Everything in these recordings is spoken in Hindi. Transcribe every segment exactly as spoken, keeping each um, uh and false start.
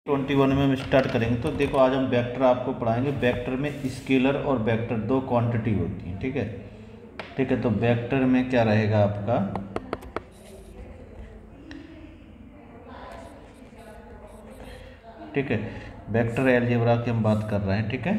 ट्वेंटी वन में हम स्टार्ट करेंगे। तो देखो आज हम वेक्टर आपको पढ़ाएंगे। वेक्टर में स्केलर और वेक्टर दो क्वांटिटी होती हैं, ठीक है ठीक है। तो वेक्टर में क्या रहेगा आपका, ठीक है, वेक्टर अलजेब्रा की हम बात कर रहे हैं, ठीक है।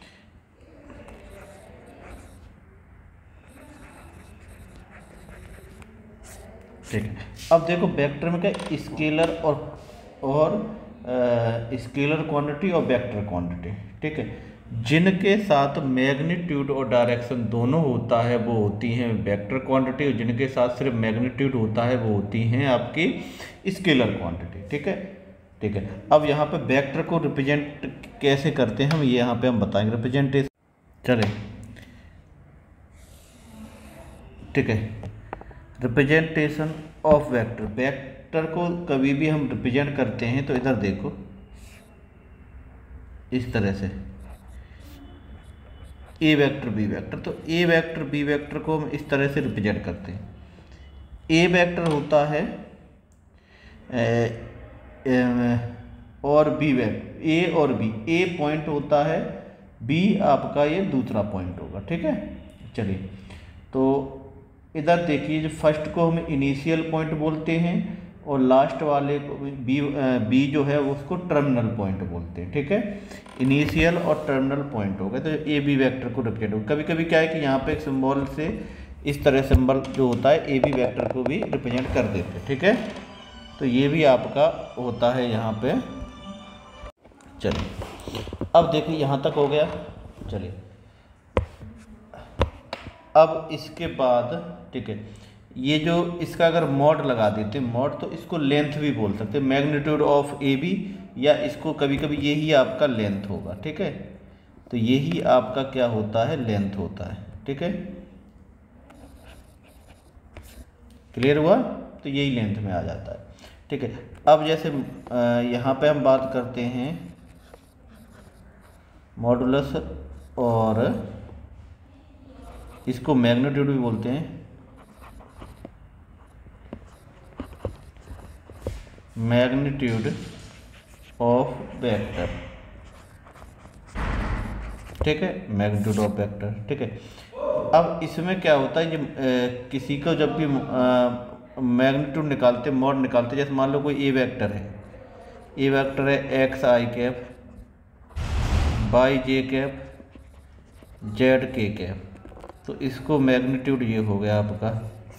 ठीक है, अब देखो वेक्टर में क्या स्केलर और और स्केलर क्वांटिटी और वेक्टर क्वांटिटी, ठीक है। जिनके साथ मैग्नीट्यूड और डायरेक्शन दोनों होता है वो होती हैं वेक्टर क्वांटिटी, और जिनके साथ सिर्फ मैग्नीट्यूड होता है वो होती हैं आपकी स्केलर क्वांटिटी, ठीक है ठीक है। अब यहाँ पे वेक्टर को रिप्रेजेंट कैसे करते हैं हम, ये यहाँ पे हम बताएंगे रिप्रेजेंटेशन। चले, ठीक है, रिप्रेजेंटेशन ऑफ वेक्टर। वेक्टर को कभी भी हम रिप्रेजेंट करते हैं तो इधर देखो इस तरह से ए वेक्टर बी वेक्टर। तो ए वेक्टर बी वेक्टर को हम इस तरह से रिप्रेजेंट करते हैं। ए वेक्टर होता है ए, ए, और बी वेक्टर, ए और बी, ए पॉइंट होता है, बी आपका ये दूसरा पॉइंट होगा, ठीक है। चलिए, तो इधर देखिए, जो फर्स्ट को हम इनिशियल पॉइंट बोलते हैं और लास्ट वाले को बी बी जो है उसको टर्मिनल पॉइंट बोलते हैं, ठीक है। इनिशियल और टर्मिनल पॉइंट हो गए, तो ए बी वेक्टर को रिप्रेजेंट हो। कभी कभी क्या है कि यहाँ पे एक सिंबल से इस तरह सिंबल जो होता है ए बी वेक्टर को भी रिप्रेजेंट कर देते हैं, ठीक है। तो ये भी आपका होता है यहाँ पे। चलिए, अब देखिए यहाँ तक हो गया। चलिए, अब इसके बाद, ठीक है, ये जो इसका अगर मॉड लगा देते मॉड, तो इसको लेंथ भी बोल सकते हैं, मैग्नीट्यूड ऑफ ए बी, या इसको कभी कभी यही आपका लेंथ होगा, ठीक है। तो यही आपका क्या होता है, लेंथ होता है, ठीक है। क्लियर हुआ? तो यही लेंथ में आ जाता है, ठीक है। अब जैसे यहाँ पे हम बात करते हैं मॉडुलस, और इसको मैग्नीट्यूड भी बोलते हैं, मैग्नीट्यूड ऑफ वेक्टर, ठीक है, मैग्नीट्यूड ऑफ वेक्टर, ठीक है। अब इसमें क्या होता है, जब किसी को जब भी मैग्नीट्यूड निकालते, मॉड निकालते, जैसे मान लो कोई ए वेक्टर है, ए वेक्टर है x i cap, y j cap, z k cap. तो इसको मैग्नीट्यूड ये हो गया आपका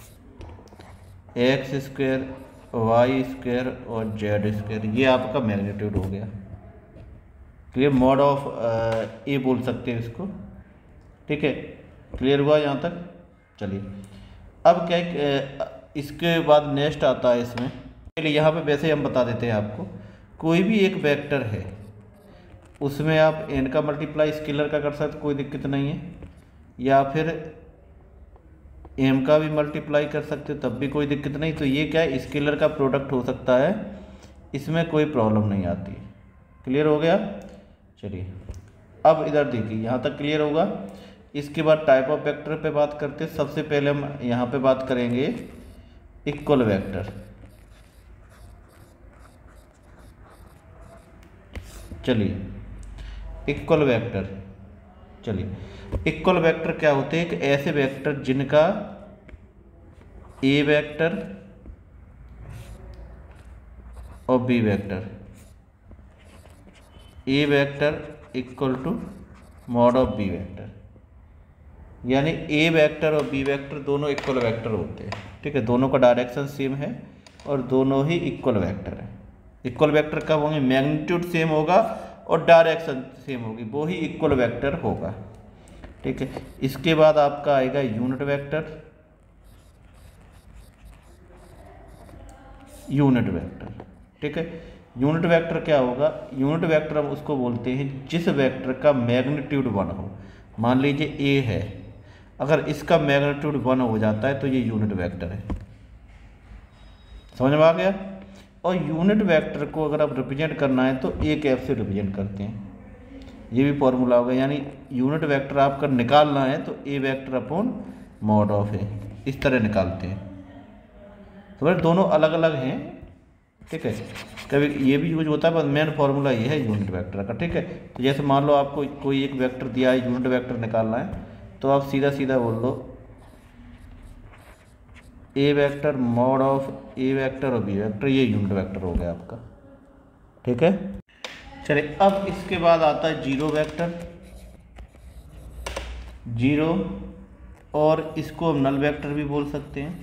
एक्स स्क्वायर, वाई स्क्वायर और जेड स्क्वायर, ये आपका मैग्नीट्यूड हो गया। क्लियर? मॉड ऑफ ए बोल सकते हैं इसको, ठीक है। क्लियर हुआ यहाँ तक? चलिए, अब क्या है, इसके बाद नेक्स्ट आता है इसमें। चलिए, यहाँ पे वैसे हम बता देते हैं आपको, कोई भी एक वेक्टर है उसमें आप एन का मल्टीप्लाई स्केलर का कर सकते, कोई दिक्कत नहीं है, या फिर एम का भी मल्टीप्लाई कर सकते हो, तब भी कोई दिक्कत नहीं। तो ये क्या है, स्केलर का प्रोडक्ट हो सकता है, इसमें कोई प्रॉब्लम नहीं आती। क्लियर हो गया? चलिए, अब इधर देखिए, यहाँ तक क्लियर होगा। इसके बाद टाइप ऑफ वेक्टर पे बात करते हैं। सबसे पहले हम यहाँ पे बात करेंगे इक्वल वेक्टर। चलिए, इक्वल वेक्टर, चलिए, इक्वल वेक्टर क्या होते हैं, कि ऐसे वेक्टर जिनका ए वेक्टर और B vector, A vector equal to mod of B vector, यानी ए वेक्टर और बी वेक्टर दोनों इक्वल वेक्टर होते हैं, ठीक है। दोनों का डायरेक्शन सेम है और दोनों ही इक्वल वेक्टर है। इक्वल वेक्टर कब होंगे, मैग्नीट्यूड सेम होगा और डायरेक्शन सेम होगी, वो ही इक्वल वेक्टर होगा, ठीक है। इसके बाद आपका आएगा यूनिट वेक्टर, यूनिट वेक्टर, ठीक है। यूनिट वेक्टर क्या होगा, यूनिट वेक्टर हम उसको बोलते हैं जिस वेक्टर का मैग्नीट्यूड वन हो। मान लीजिए ए है, अगर इसका मैग्नीट्यूड वन हो जाता है तो ये यूनिट वेक्टर है। समझ में आ गया? और यूनिट वेक्टर को अगर आप रिप्रेजेंट करना है तो ए कैप से रिप्रेजेंट करते हैं, ये भी फॉर्मूला होगा। यानी यूनिट वेक्टर आपका निकालना है तो A vector upon mod of A, इस तरह निकालते हैं। तो भाई दोनों अलग अलग हैं, ठीक है। कभी ये भी यूज होता है, पर मेन फार्मूला ये है यूनिट वेक्टर का, ठीक है। तो जैसे मान लो आपको कोई एक वेक्टर दिया है, यूनिट वेक्टर निकालना है, तो आप सीधा सीधा बोल दो A vector mod of A vector और बी वेक्टर, ये यूनिट वेक्टर हो गया आपका, ठीक है। चलिए अब इसके बाद आता है जीरो वेक्टर, जीरो, और इसको हम नल वेक्टर भी बोल सकते हैं,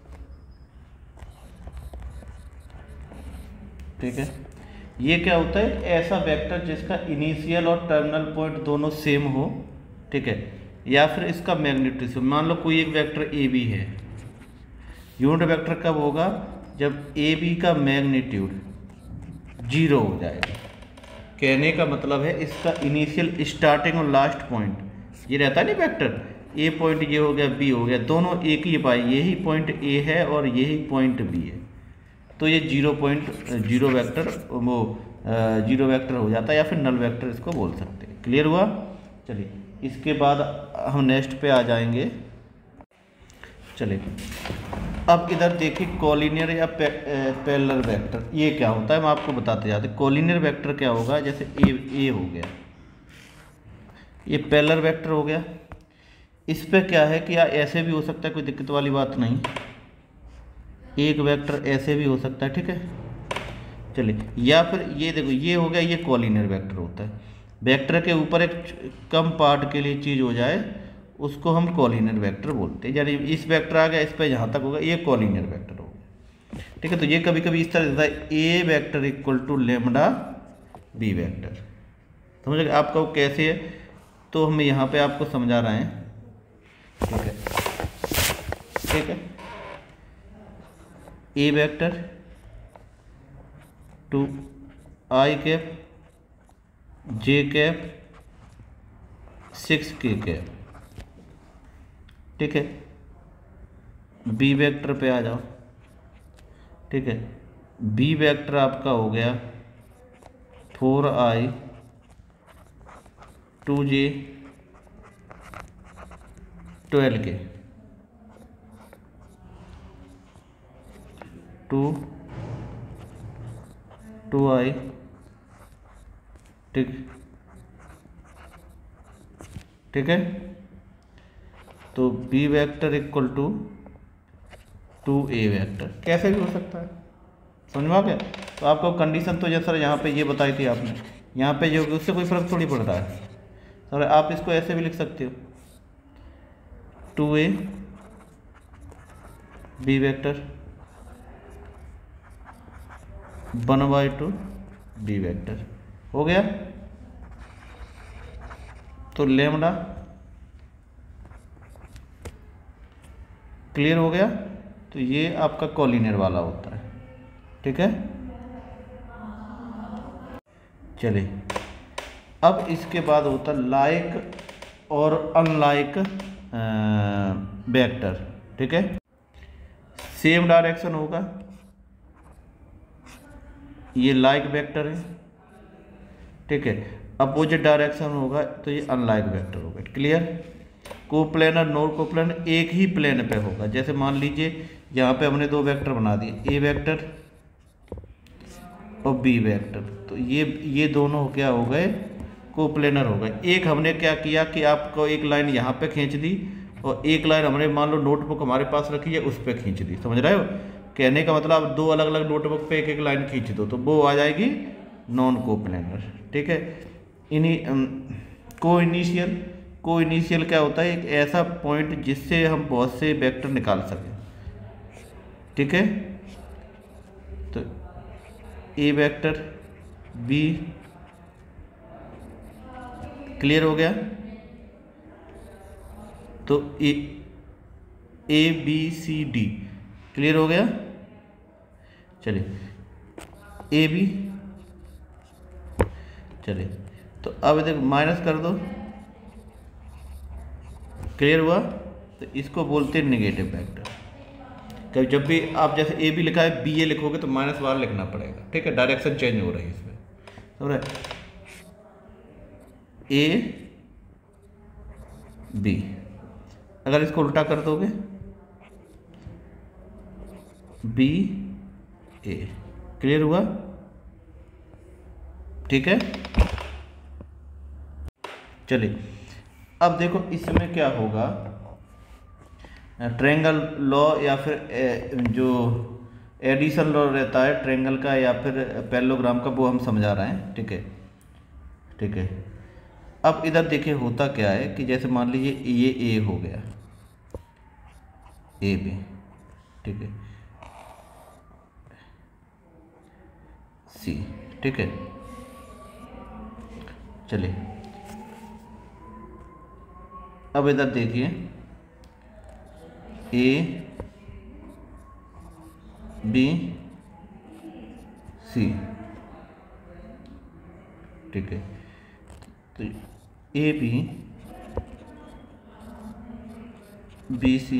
ठीक है। ये क्या होता है, ऐसा वेक्टर जिसका इनिशियल और टर्मिनल पॉइंट दोनों सेम हो, ठीक है, या फिर इसका मैग्नीट्यूड, मान लो कोई एक वेक्टर ए बी है, यूनिट वेक्टर कब होगा, जब ए बी का मैग्नीट्यूड जीरो हो जाएगा। कहने का मतलब है इसका इनिशियल, स्टार्टिंग और लास्ट पॉइंट ये रहता है नहीं वेक्टर, ए पॉइंट ये हो गया, बी हो गया, दोनों एक ही पाई, यही पॉइंट ए है और यही पॉइंट बी है, तो ये जीरो पॉइंट जीरो वेक्टर वो जीरो वेक्टर हो जाता है, या फिर नल वेक्टर इसको बोल सकते हैं। क्लियर हुआ। चलिए इसके बाद हम नेक्स्ट पे आ जाएंगे। चलिए अब इधर देखिए कॉलिनियर या पे, पैरेलल वेक्टर, ये क्या होता है, मैं आपको बताते जाते। कॉलिनियर वेक्टर क्या होगा, जैसे ए ए हो गया, ये पैरेलल वेक्टर हो गया। इस पे क्या है कि यार ऐसे भी हो सकता है, कोई दिक्कत वाली बात नहीं, एक वेक्टर ऐसे भी हो सकता है, ठीक है। चलिए, या फिर ये देखो, ये हो गया, ये कॉलिनियर वेक्टर होता है। वेक्टर के ऊपर एक कम पार्ट के लिए चीज़ हो जाए उसको हम कॉलिनियर वेक्टर बोलते हैं। यानी इस वेक्टर आ गया, इस पे जहाँ तक होगा ये कॉलिनियर वेक्टर होगा, ठीक है। तो ये कभी कभी इस तरह होता है, A vector equal to lambda B vector, समझ गए आपका वो कैसे है, तो हम यहाँ पे आपको समझा रहे हैं, ठीक है, ठीक है। A vector two I cap j cap six k cap, ठीक है। बी वेक्टर पे आ जाओ, ठीक है। बी वेक्टर आपका हो गया four i two j twelve k two two i, ठीक ठीक है। तो B vector equal to two A vector, कैसे भी हो सकता है, समझ में आ गया। तो आपको कंडीशन तो जैसा यहाँ पे ये बताई थी आपने, यहाँ पे जो उससे कोई फर्क थोड़ी पड़ रहा है सर। आप इसको ऐसे भी लिख सकते हो, two A B vector one by two B vector हो गया। तो लेमडा क्लियर हो गया। तो ये आपका कॉलिनियर वाला होता है, ठीक है। चलिए अब इसके बाद होता है लाइक और अनलाइक वेक्टर, ठीक है। सेम डायरेक्शन होगा, ये लाइक वेक्टर है, ठीक है। अपोजिट डायरेक्शन होगा तो ये अनलाइक वेक्टर होगा, क्लियर। कोप्लेनर नॉन कोप्लेनर एक ही प्लेन पे होगा। जैसे मान लीजिए यहाँ पे हमने दो वेक्टर बना दिए, ए वेक्टर और बी वेक्टर, तो ये ये दोनों क्या हो गए, कोप्लेनर हो गए। एक हमने क्या किया कि आपको एक लाइन यहाँ पे खींच दी और एक लाइन हमने मान लो नोटबुक हमारे पास रखी है उस पर खींच दी, समझ रहे हो। कहने का मतलब आप दो अलग अलग नोटबुक पे एक एक लाइन खींच दो तो वो आ जाएगी नॉन कोप्लेनर, ठीक है। इन्हीं को इनिशियल को इनिशियल क्या होता है, एक ऐसा पॉइंट जिससे हम बहुत से वेक्टर निकाल सकें, ठीक है। तो ए वेक्टर बी, क्लियर हो गया। तो A A B C D clear हो गया। चलिए ए बी, चलिए तो अब देखो माइनस कर दो, क्लियर हुआ। तो इसको बोलते हैं नेगेटिव वेक्टर। तो जब भी आप जैसे ए बी लिखा है बी ए लिखोगे तो माइनस बार लिखना पड़ेगा, ठीक है, डायरेक्शन चेंज हो रही है इसमें, समझ रहे। ए बी, अगर इसको उल्टा कर दोगे बी ए, क्लियर हुआ? ठीक है, चलिए अब देखो इसमें क्या होगा, ट्रायंगल लॉ या फिर जो एडिशन लॉ रहता है ट्रायंगल का या फिर पैरेललोग्राम का, वो हम समझा रहे हैं। ठीक है, ठीक है। अब इधर देखिए होता क्या है कि जैसे मान लीजिए ये ए हो गया, ए बी, ठीक है, सी, ठीक है। चलिए अब इधर देखिए ए बी सी, ठीक है। तो A B B C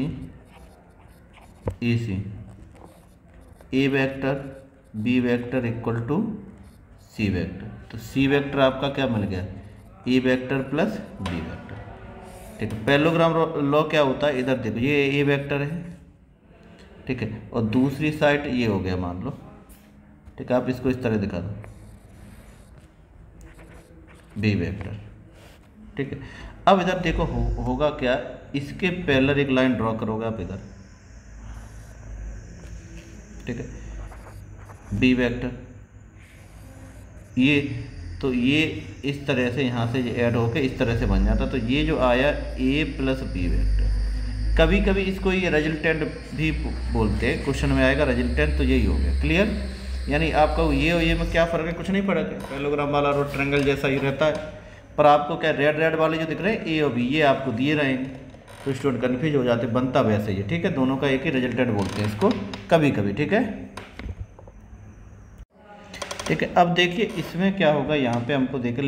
A C, A vector B vector equal to C vector. तो सी वेक्टर आपका क्या मिल गया, A vector plus B vector. ठीक है, पैरेललोग्राम लॉ क्या होता है, इधर देखो ये ए वेक्टर है, ठीक है, और दूसरी साइड ये हो गया मान लो। ठीक है, आप इसको इस तरह दिखा दो, बी वेक्टर। ठीक है, अब इधर देखो हो, होगा क्या, इसके पैरेलल एक लाइन ड्रॉ करोगे आप इधर। ठीक है, बी वेक्टर ये, तो ये इस तरह से यहाँ से ऐड होके इस तरह से बन जाता। तो ये जो आया ए प्लस बी वेक्टर, कभी कभी इसको ये रिजल्टेंट भी बोलते हैं, क्वेश्चन में आएगा रिजल्टेंट, तो यही हो गया। क्लियर? यानी आपका ये और ये में क्या फ़र्क है, कुछ नहीं फर्क है, पैरेललोग्राम वाला रोड ट्रायंगल जैसा ही रहता है। पर आपको क्या रेड रेड वाले जो दिख रहे हैं ए और बी, ये आपको दिए रहेंगे, तो स्टूडेंट कन्फ्यूज हो जाते, बनता वैसे ही। ठीक है, दोनों का एक ही रिजल्टेंट बोलते हैं इसको कभी कभी। ठीक है, ठीक है। अब देखिए इसमें क्या होगा, यहाँ पे हमको देखिए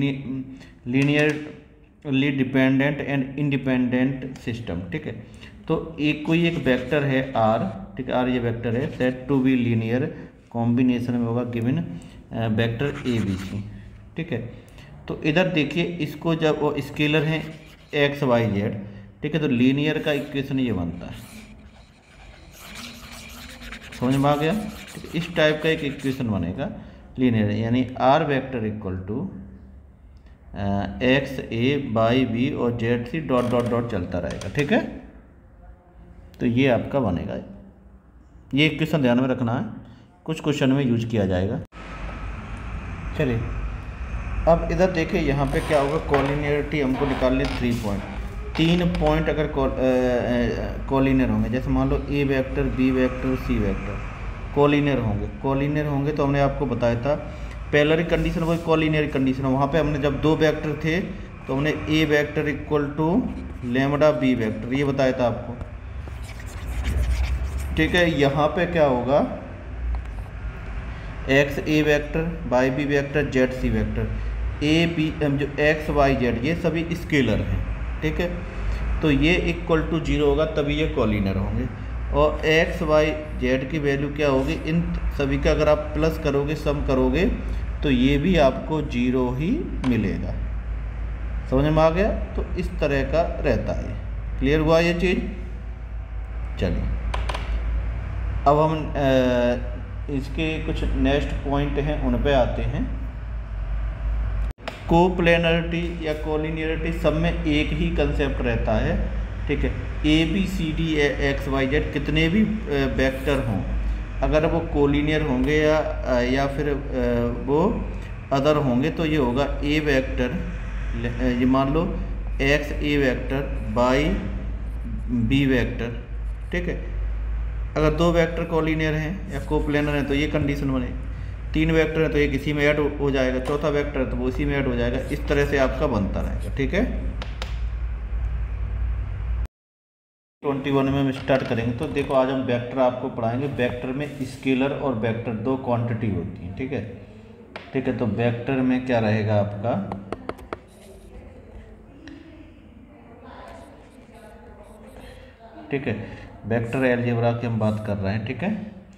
linearly dependent and independent system. ठीक है, तो एक कोई एक वेक्टर है आर, ठीक है, आर ये वेक्टर है, set to be linear combination में होगा given vector A B C. ठीक है, तो इधर देखिए इसको जब वो स्केलर है एक्स वाई जेड, ठीक है, तो लीनियर का इक्वेशन ये बनता है, समझ में आ गया? ठीक है, इस टाइप का एक इक्वेशन बनेगा लीनियर, यानी R vector equal to x A by B और z C dot dot dot चलता रहेगा। ठीक है, तो ये आपका बनेगा, ये इक्वेशन ध्यान में रखना है, कुछ क्वेश्चन में यूज किया जाएगा। चलिए अब इधर देखिए यहाँ पे क्या होगा, कॉलिनियरिटी हमको निकालने थ्री पॉइंट, तीन पॉइंट अगर कॉलिनियर होंगे, जैसे मान लो A vector B vector C vector collinear होंगे, कॉलिनियर होंगे तो हमने आपको बताया था पैरेलल कंडीशन वही कॉलिनियर कंडीशन है। वहाँ पे हमने जब दो वेक्टर थे तो हमने A vector equal to lambda B vector ये बताया था आपको। ठीक है, यहाँ पे क्या होगा, x A vector by B vector z C vector, A B जो एक्स वाई जेड ये सभी स्केलर हैं। ठीक है, तो ये इक्वल टू जीरो होगा तभी ये कॉलिनियर होंगे, और एक्स वाई जेड की वैल्यू क्या होगी, इन सभी का अगर आप प्लस करोगे सम करोगे तो ये भी आपको जीरो ही मिलेगा। समझ में आ गया? तो इस तरह का रहता है। क्लियर हुआ ये चीज़? चलिए अब हम आ, इसके कुछ नेक्स्ट पॉइंट हैं उन पे आते हैं। कोप्लेनरिटी या कोलिनियरिटी सब में एक ही कंसेप्ट रहता है। ठीक है, A B C D x Y z कितने भी वेक्टर हों, अगर वो कोलिनियर होंगे या या फिर वो अदर होंगे तो ये होगा ए वेक्टर, ये मान लो x A vector by B vector. ठीक है, अगर दो वेक्टर कोलिनियर हैं या कोप्लेनर हैं तो ये कंडीशन बनेगी, तीन वेक्टर है तो एक इसी में ऐड हो जाएगा, चौथा वेक्टर है तो वो इसी में ऐड हो जाएगा, इस तरह से आपका बनता रहेगा। ठीक है, ट्वेंटी वन में हम स्टार्ट करेंगे। तो देखो आज हम वेक्टर आपको पढ़ाएंगे, वेक्टर में स्केलर और वेक्टर दो क्वांटिटी होती हैं। ठीक है, ठीक है, तो वेक्टर में क्या रहेगा आपका, ठीक है, वेक्टर अलजेब्रा की हम बात कर रहे हैं। ठीक है,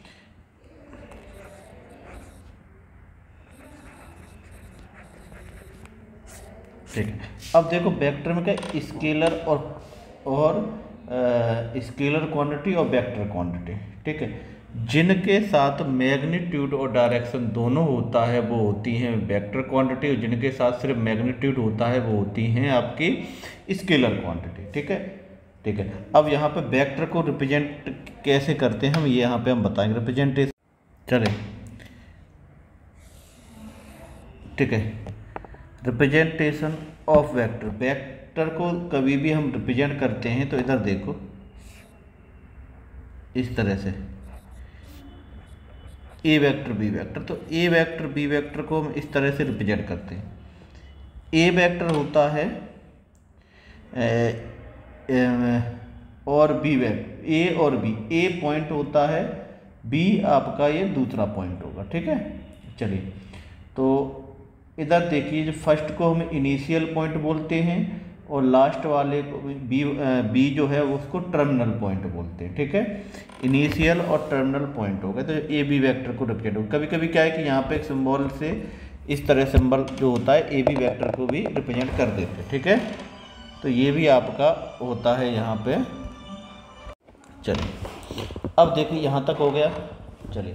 ठीक है, अब देखो वेक्टर में क्या स्केलर और और स्केलर क्वांटिटी और वेक्टर क्वांटिटी। ठीक है, जिनके साथ मैग्नीट्यूड और डायरेक्शन दोनों होता है वो होती हैं वेक्टर क्वांटिटी, और जिनके साथ सिर्फ मैग्नीट्यूड होता है वो होती हैं आपकी स्केलर क्वांटिटी। ठीक है, ठीक है। अब यहाँ पे वेक्टर को रिप्रेजेंट कैसे करते हैं हम, ये यहाँ पे हम बताएंगे रिप्रेजेंटेशन। चले, ठीक है। रिप्रेजेंटेशन ऑफ वेक्टर, वेक्टर को कभी भी हम रिप्रेजेंट करते हैं तो इधर देखो इस तरह से ए वेक्टर बी वेक्टर, तो ए वेक्टर बी वेक्टर को हम इस तरह से रिप्रेजेंट करते हैं। ए वेक्टर होता है ए, ए, और बी वेक्टर, ए और बी, ए पॉइंट होता है, बी आपका ये दूसरा पॉइंट होगा। ठीक है, चलिए तो इधर देखिए, जो फर्स्ट को हम इनिशियल पॉइंट बोलते हैं और लास्ट वाले को बी बी जो है उसको टर्मिनल पॉइंट बोलते हैं। ठीक है, इनिशियल और टर्मिनल पॉइंट हो गए, तो ए बी वेक्टर को रिप्रेजेंट हो। कभी कभी क्या है कि यहाँ पे एक सिंबल से इस तरह सिंबल जो होता है ए बी वेक्टर को भी रिप्रेजेंट कर देते हैं। ठीक है, तो ये भी आपका होता है यहाँ पे। चलिए अब देखिए यहाँ तक हो गया। चलिए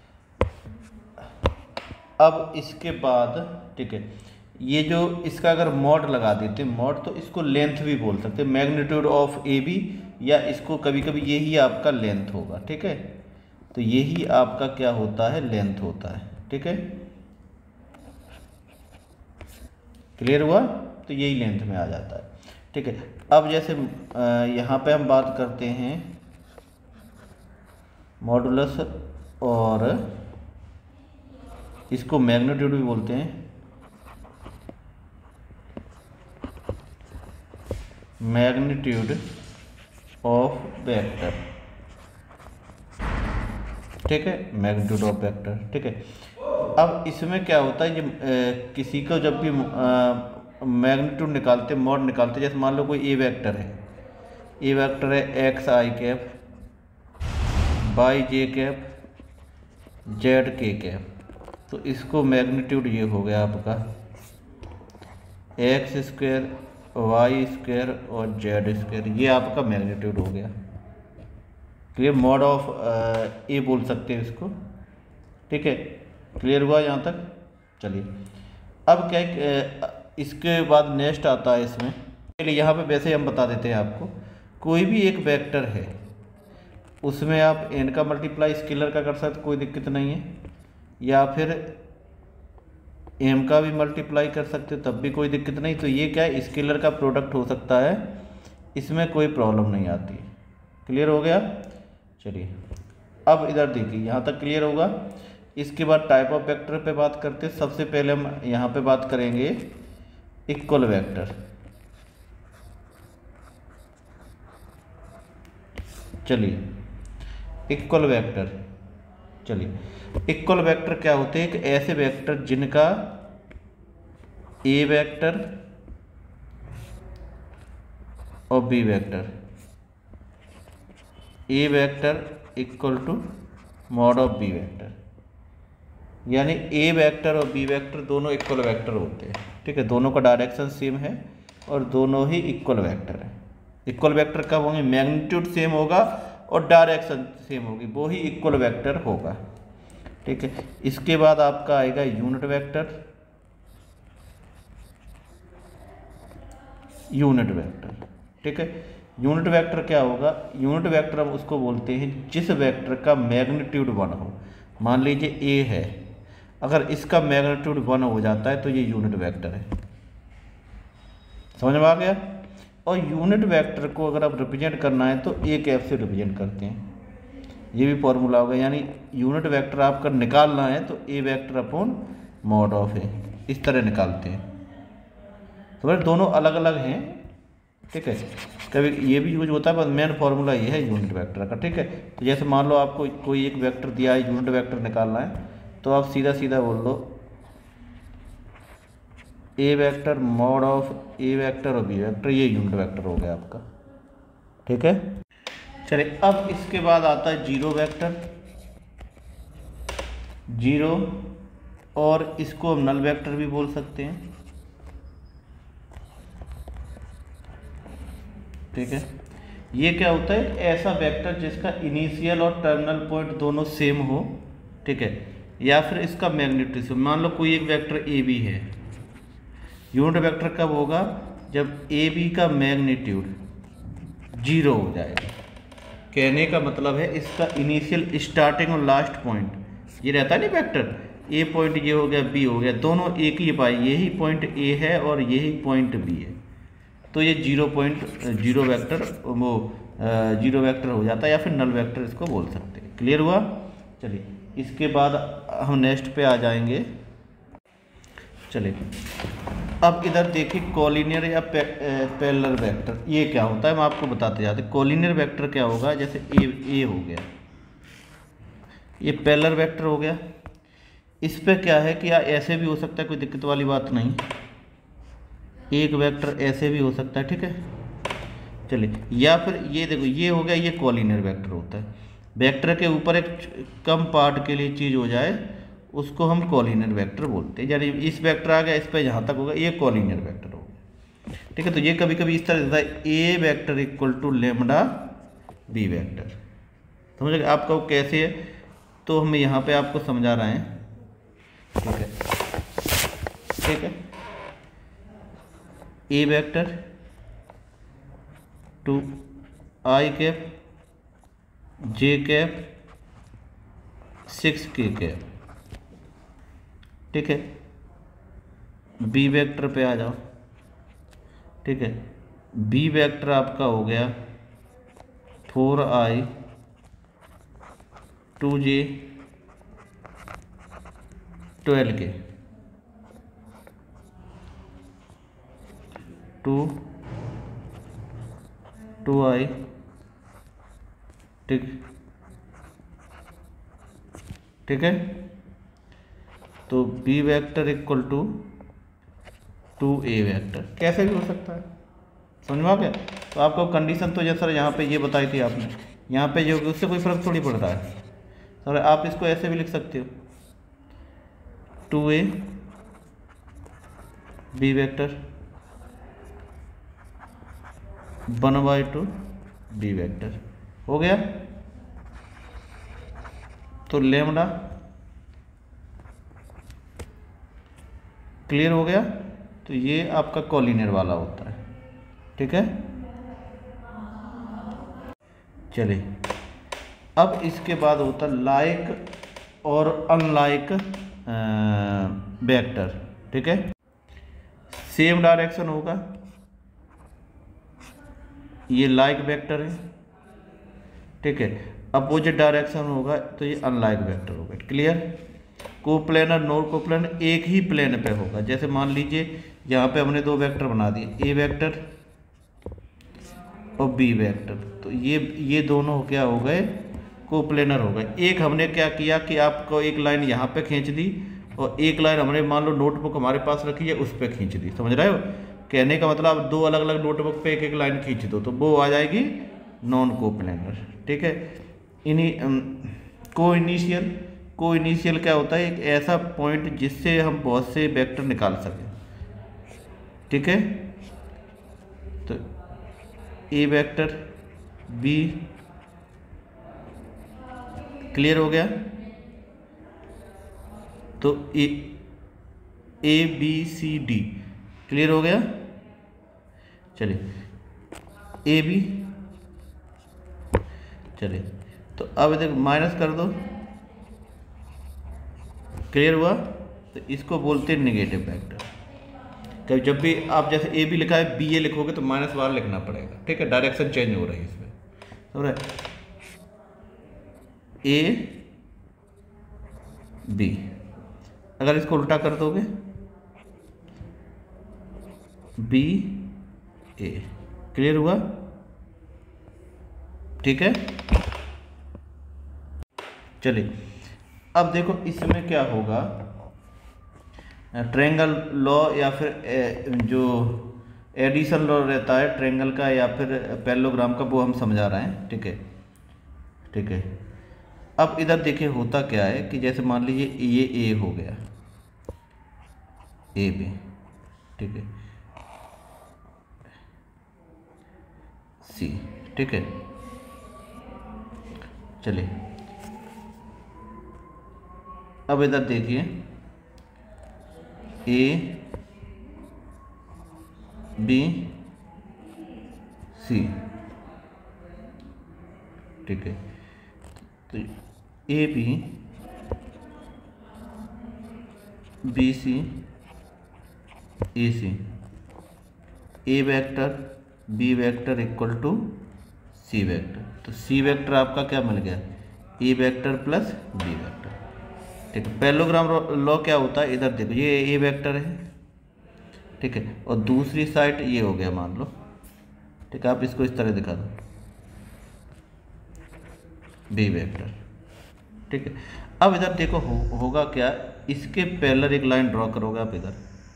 अब इसके बाद, ठीक है, ये जो इसका अगर मॉड लगा देते मॉड, तो इसको लेंथ भी बोल सकते हैं, मैग्नीट्यूड ऑफ ए बी, या इसको कभी कभी यही आपका लेंथ होगा। ठीक है, तो यही आपका क्या होता है, लेंथ होता है। ठीक है, क्लियर हुआ, तो यही लेंथ में आ जाता है। ठीक है, अब जैसे यहाँ पे हम बात करते हैं मॉडुलस, और इसको मैग्नीट्यूड भी बोलते हैं, मैग्नीट्यूड ऑफ वेक्टर। ठीक है, मैग्नीट्यूड ऑफ वेक्टर। ठीक है, अब इसमें क्या होता है, जब किसी को जब भी मैग्नीट्यूड निकालते, मॉड निकालते, जैसे मान लो कोई ए वेक्टर है, ए वेक्टर है x i cap, y j cap, z k cap, तो इसको मैग्नीट्यूड ये हो गया आपका एक्स स्क्वायर, वाई स्क्वायर और जेड स्क्वायर, ये आपका मैग्नीट्यूड हो गया। क्लियर, मॉड ऑफ ए बोल सकते हैं इसको। ठीक है, क्लियर हुआ यहाँ तक। चलिए अब क्या है, इसके बाद नेक्स्ट आता है इसमें, चलिए यहाँ पे वैसे हम बता देते हैं आपको, कोई भी एक वेक्टर है उसमें आप एन का मल्टीप्लाई स्केलर का कर सकते, कोई दिक्कत नहीं है, या फिर एम का भी मल्टीप्लाई कर सकते तब भी कोई दिक्कत नहीं। तो ये क्या है, स्केलर का प्रोडक्ट हो सकता है, इसमें कोई प्रॉब्लम नहीं आती। क्लियर हो गया। चलिए अब इधर देखिए, यहाँ तक क्लियर होगा। इसके बाद टाइप ऑफ वेक्टर पे बात करते हैं। सबसे पहले हम यहाँ पे बात करेंगे इक्वल वेक्टर। चलिए इक्वल वेक्टर, चलिए इक्वल वेक्टर क्या होते हैं, कि ऐसे वेक्टर जिनका ए वेक्टर और B vector, A vector equal to mod of B vector, यानी ए वेक्टर और बी वेक्टर दोनों इक्वल वेक्टर होते हैं। ठीक है, दोनों का डायरेक्शन सेम है और दोनों ही इक्वल वेक्टर है। इक्वल वेक्टर कब होंगे, मैग्नीट्यूड सेम होगा और डायरेक्शन सेम होगी, वो ही इक्वल वेक्टर होगा। ठीक है, इसके बाद आपका आएगा यूनिट वेक्टर, यूनिट वेक्टर। ठीक है, यूनिट वेक्टर क्या होगा, यूनिट वेक्टर हम उसको बोलते हैं जिस वेक्टर का मैग्नीट्यूड वन हो। मान लीजिए ए है, अगर इसका मैग्नीट्यूड वन हो जाता है तो ये यूनिट वेक्टर है। समझ में आ गया। और यूनिट वेक्टर को अगर आप रिप्रेजेंट करना है तो एक ऐप से रिप्रेजेंट करते हैं, ये भी फॉर्मूला होगा। यानी यूनिट वेक्टर आपका निकालना है तो A vector upon mod of A, इस तरह निकालते हैं। तो फिर दोनों अलग अलग हैं। ठीक है, कभी ये भी यूज होता है, पर मेन फार्मूला ये है यूनिट वेक्टर का। ठीक है, तो जैसे मान लो आपको कोई एक वेक्टर दिया है, यूनिट वेक्टर निकालना है, तो आप सीधा सीधा बोल दो A vector mod of A vector और बी वेक्टर, ये यूनिट वेक्टर हो गया आपका। ठीक है, चलिए अब इसके बाद आता है जीरो वेक्टर, जीरो, और इसको हम नल वेक्टर भी बोल सकते हैं। ठीक है, ये क्या होता है, ऐसा वेक्टर जिसका इनिशियल और टर्मिनल पॉइंट दोनों सेम हो, ठीक है, या फिर इसका मैग्नीट्यूड सेम। मान लो कोई एक वेक्टर ए बी है, यूनिट वेक्टर कब होगा, जब ए बी का मैग्नीट्यूड जीरो हो जाएगा। कहने का मतलब है इसका इनिशियल, स्टार्टिंग और लास्ट पॉइंट ये रहता है ना वेक्टर, ए पॉइंट ये हो गया, बी हो गया, दोनों एक ही पाई, यही पॉइंट ए है और यही पॉइंट बी है, तो ये जीरो पॉइंट जीरो वेक्टर वो जीरो वेक्टर हो जाता है, या फिर नल वेक्टर इसको बोल सकते हैं। क्लियर हुआ। चलिए इसके बाद हम नेक्स्ट पे आ जाएंगे। चलिए अब इधर देखिए कॉलिनियर या पे, पैरेलल वेक्टर ये क्या होता है, मैं आपको बताते जाते। कॉलिनियर वेक्टर क्या होगा, जैसे ए ए हो गया, ये पैरेलल वेक्टर हो गया। इस पे क्या है कि यार ऐसे भी हो सकता है, कोई दिक्कत वाली बात नहीं, एक वेक्टर ऐसे भी हो सकता है, ठीक है। चलिए, या फिर ये देखो ये हो गया, ये कॉलिनियर वेक्टर होता है। वेक्टर के ऊपर एक कम पार्ट के लिए चीज़ हो जाए उसको हम कॉलिनियर वेक्टर बोलते हैं। यानी इस वेक्टर आ गया, इस पे जहाँ तक होगा ये कॉलिनियर वेक्टर होगा, ठीक है। तो ये कभी कभी इस तरह होता है, A vector equal to lambda B vector. समझ गए आपका वो कैसे है, तो हम यहाँ पे आपको समझा रहे हैं, ठीक है, ठीक है। A vector two I cap j cap six k cap, ठीक है। बी वेक्टर पे आ जाओ, ठीक है। बी वेक्टर आपका हो गया four i two j twelve k two two i, ठीक ठीक है। तो B vector equal to two A vector कैसे भी हो सकता है, समझ में आ गया। तो आपको कंडीशन तो जैसा यहाँ पे ये बताई थी आपने, यहाँ पे जो उससे कोई फर्क थोड़ी पड़ रहा है सर। आप इसको ऐसे भी लिख सकते हो, two A B vector one by two B vector हो गया। तो लेमडा क्लियर हो गया। तो ये आपका कॉलिनियर वाला होता है, ठीक है। चलिए अब इसके बाद होता है लाइक और अनलाइक वेक्टर, ठीक है। सेम डायरेक्शन होगा, ये लाइक वेक्टर है, ठीक है। अपोजिट डायरेक्शन होगा तो ये अनलाइक वेक्टर होगा। क्लियर। कोप्लेनर नॉन कोप्लेनर एक ही प्लेन पे होगा। जैसे मान लीजिए यहाँ पे हमने दो वेक्टर बना दिए, ए वेक्टर और बी वेक्टर, तो ये ये दोनों क्या हो गए, कोप्लेनर हो गए। एक हमने क्या किया कि आपको एक लाइन यहाँ पे खींच दी और एक लाइन हमने मान लो नोटबुक हमारे पास रखी है उस पर खींच दी। समझ रहे हो, कहने का मतलब आप दो अलग अलग नोटबुक पे एक एक लाइन खींच दो तो वो आ जाएगी नॉन कोप्लेनर, ठीक है। इन्हीं को इनिशियल को इनिशियल क्या होता है, एक ऐसा पॉइंट जिससे हम बहुत से वेक्टर निकाल सकें, ठीक है। तो ए वेक्टर बी, क्लियर हो गया। तो A A B C D clear हो गया। चलिए ए बी, चलिए तो अब देखो माइनस कर दो, क्लियर हुआ। तो इसको बोलते हैं नेगेटिव वेक्टर। तो जब भी आप जैसे ए बी लिखा है बी ए लिखोगे तो माइनस बार लिखना पड़ेगा, ठीक है। डायरेक्शन चेंज हो रही है इसमें, समझ रहे। ए बी, अगर इसको उल्टा कर दोगे बी ए, क्लियर हुआ, ठीक है। चलिए अब देखो इसमें क्या होगा, ट्रायंगल लॉ या फिर जो एडिशन लॉ रहता है ट्रायंगल का या फिर पैरेललोग्राम का, वो हम समझा रहे हैं, ठीक है, ठीक है। अब इधर देखिए होता क्या है कि जैसे मान लीजिए ये ए हो गया, ए बी, ठीक है, सी, ठीक है। चलिए अब इधर देखिए, ए बी सी, ठीक है। तो A B B C A C, A vector B vector equal to C vector. तो सी वेक्टर आपका क्या मिल गया, A vector plus B vector, ठीक है। पैरेललोग्राम लॉ क्या होता है, इधर देखो ये ए वेक्टर है, ठीक है, और दूसरी साइड ये हो गया मान लो, ठीक है। आप इसको इस तरह दिखा दो, बी वेक्टर, ठीक है। अब इधर देखो हो, होगा क्या, इसके पैरेलल एक लाइन ड्रॉ करोगे आप इधर,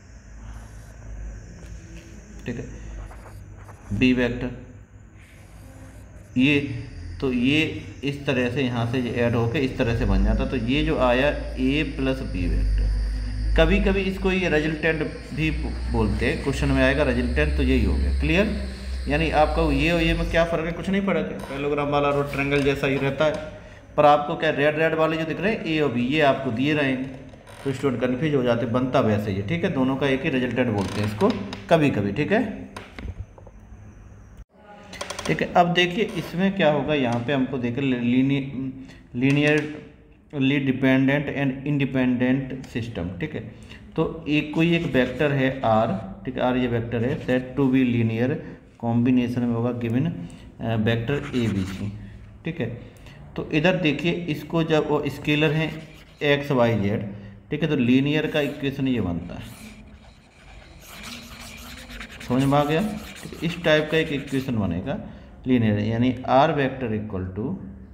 ठीक है, बी वेक्टर, ये तो ये इस तरह से यहाँ से ऐड होके इस तरह से बन जाता। तो ये जो आया ए प्लस बी वेक्टर, कभी कभी इसको ये रिजल्टेंट भी बोलते हैं, क्वेश्चन में आएगा रिजल्टेंट, तो यही हो गया। क्लियर, यानी आपका ये और ये में क्या फ़र्क है, कुछ नहीं फर्क है, पैरेललोग्राम वाला रोड ट्रायंगल जैसा ही रहता है। पर आपको क्या रेड रेड वाले जो दिख रहे हैं ए और बी, ये आपको दिए रहेंगे, तो स्टूडेंट कन्फ्यूज हो जाते, बनता वैसे ही, ठीक है। दोनों का एक ही रिजल्टेंट बोलते हैं इसको कभी कभी, ठीक है, ठीक है। अब देखिए इसमें क्या होगा, यहाँ पे हमको देखिए linearly dependent and independent system, ठीक है। तो एक कोई एक वेक्टर है आर, ठीक है, आर ये वेक्टर है, set to be linear combination में होगा given vector A B C, ठीक है। तो इधर देखिए इसको जब वो स्केलर है एक्स वाई जेड, ठीक है, तो लीनियर का इक्वेशन ये बनता है, समझ में आ गया, ठीक है। इस टाइप का एक इक्वेशन बनेगा लीनियर, यानी R vector equal to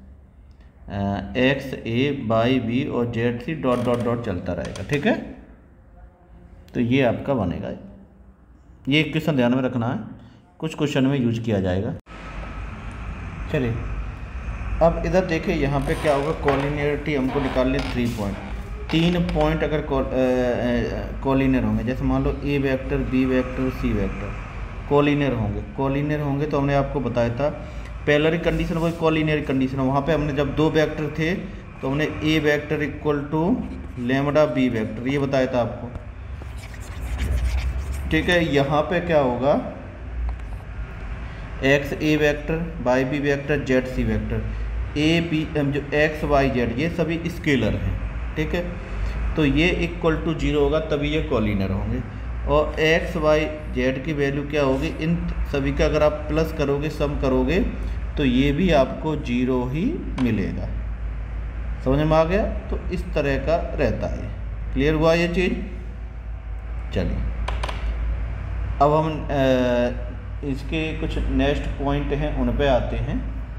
x A by B और z C dot dot dot चलता रहेगा, ठीक है। तो ये आपका बनेगा, ये इक्वेशन ध्यान में रखना है, कुछ क्वेश्चन में यूज किया जाएगा। चलिए अब इधर देखिए यहाँ पे क्या होगा, कॉलिनियरिटी हमको निकालने थ्री पॉइंट, तीन पॉइंट अगर कॉलिनियर होंगे, जैसे मान लो A vector B vector C vector collinear होंगे, कॉलिनियर होंगे तो हमने आपको बताया था पैरेलल कंडीशन कोई कॉलिनियर कंडीशन, वहाँ पे हमने जब दो वेक्टर थे तो हमने A vector equal to lambda B vector ये बताया था आपको, ठीक है। यहाँ पे क्या होगा, x A vector by B vector z C vector, A B जो एक्स वाई जेड ये सभी स्केलर हैं, ठीक है। तो ये इक्वल टू जीरो होगा तभी ये कॉलिनियर होंगे, और एक्स वाई जेड की वैल्यू क्या होगी, इन सभी का अगर आप प्लस करोगे सम करोगे तो ये भी आपको जीरो ही मिलेगा, समझ में आ गया। तो इस तरह का रहता है, क्लियर हुआ ये चीज़। चलिए अब हम आ, इसके कुछ नेक्स्ट पॉइंट हैं उन पे आते हैं।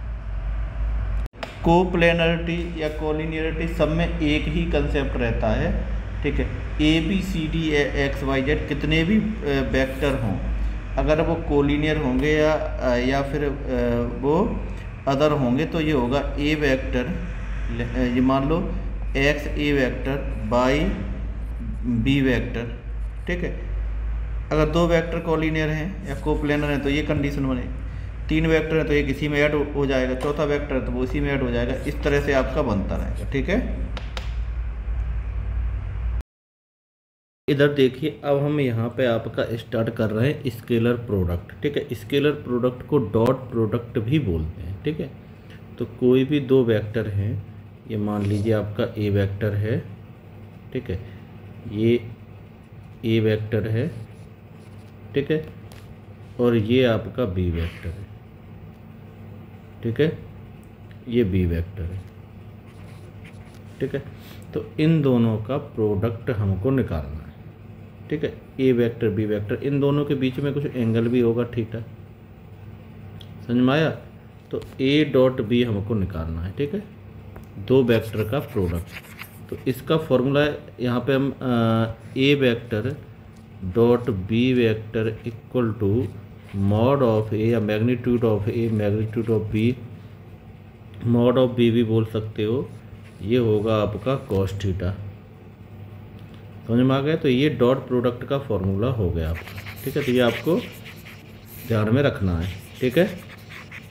कोप्लेनरिटी या कोलिनियरिटी सब में एक ही कंसेप्ट रहता है, ठीक है। A B C D x Y z कितने भी वेक्टर हों, अगर वो कोलिनियर होंगे या या फिर वो अदर होंगे तो ये होगा ए वेक्टर, ये मान लो x A vector by B vector, ठीक है। अगर दो वेक्टर कोलिनियर हैं या कोप्लेनर हैं तो ये कंडीशन बने, तीन वेक्टर है तो एक इसी में ऐड हो जाएगा, चौथा वेक्टर है तो वो इसी में ऐड हो जाएगा, इस तरह से आपका बनता रहेगा, ठीक है। इधर देखिए अब हम यहाँ पे आपका स्टार्ट कर रहे हैं स्केलर प्रोडक्ट, ठीक है। स्केलर प्रोडक्ट को डॉट प्रोडक्ट भी बोलते हैं, ठीक है। तो कोई भी दो वेक्टर हैं, ये मान लीजिए आपका ए वेक्टर है, ठीक है, ये ए वेक्टर है, ठीक है, और ये आपका बी वेक्टर है, ठीक है, ये बी वेक्टर है, ठीक है। तो इन दोनों का प्रोडक्ट हमको निकालना है, ठीक है। ए वेक्टर बी वेक्टर, इन दोनों के बीच में कुछ एंगल भी होगा, ठीक है, समझ में आया। तो ए डॉट बी हमको निकालना है, ठीक है, दो वेक्टर का प्रोडक्ट। तो इसका फॉर्मूला यहाँ पे हम A vector dot B vector equal to mod of A या magnitude of A magnitude of B, mod of B भी बोल सकते हो, ये होगा आपका कॉस थीटा, समझ में आ गया। तो ये डॉट प्रोडक्ट का फॉर्मूला हो गया आपका, ठीक है। तो ये आपको ध्यान में रखना है, ठीक है।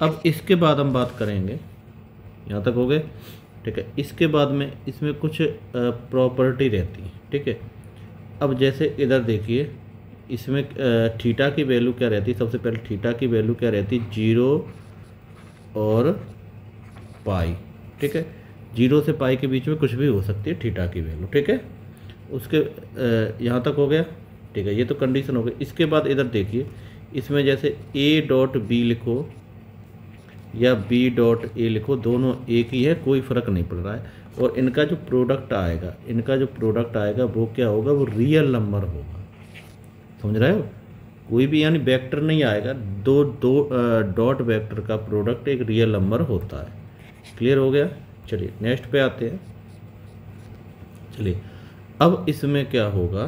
अब इसके बाद हम बात करेंगे, यहाँ तक हो गए, ठीक है। इसके बाद में इसमें कुछ प्रॉपर्टी रहती है, ठीक है। अब जैसे इधर देखिए, इसमें थीटा की वैल्यू क्या रहती है, सबसे पहले थीटा की वैल्यू क्या रहती है, जीरो और पाई, ठीक है। जीरो से पाई के बीच में कुछ भी हो सकती है थीटा की वैल्यू, ठीक है। उसके यहाँ तक हो गया, ठीक है। ये तो कंडीशन हो गई। इसके बाद इधर देखिए, इसमें जैसे ए डॉट बी लिखो या बी डॉट ए लिखो, दोनों एक ही है, कोई फ़र्क नहीं पड़ रहा है। और इनका जो प्रोडक्ट आएगा इनका जो प्रोडक्ट आएगा वो क्या होगा, वो रियल नंबर होगा, समझ रहे हो। कोई भी यानी वेक्टर नहीं आएगा, दो दो डॉट वेक्टर का प्रोडक्ट एक रियल नंबर होता है। क्लियर हो गया। चलिए नेक्स्ट पे आते हैं। चलिए अब इसमें क्या होगा,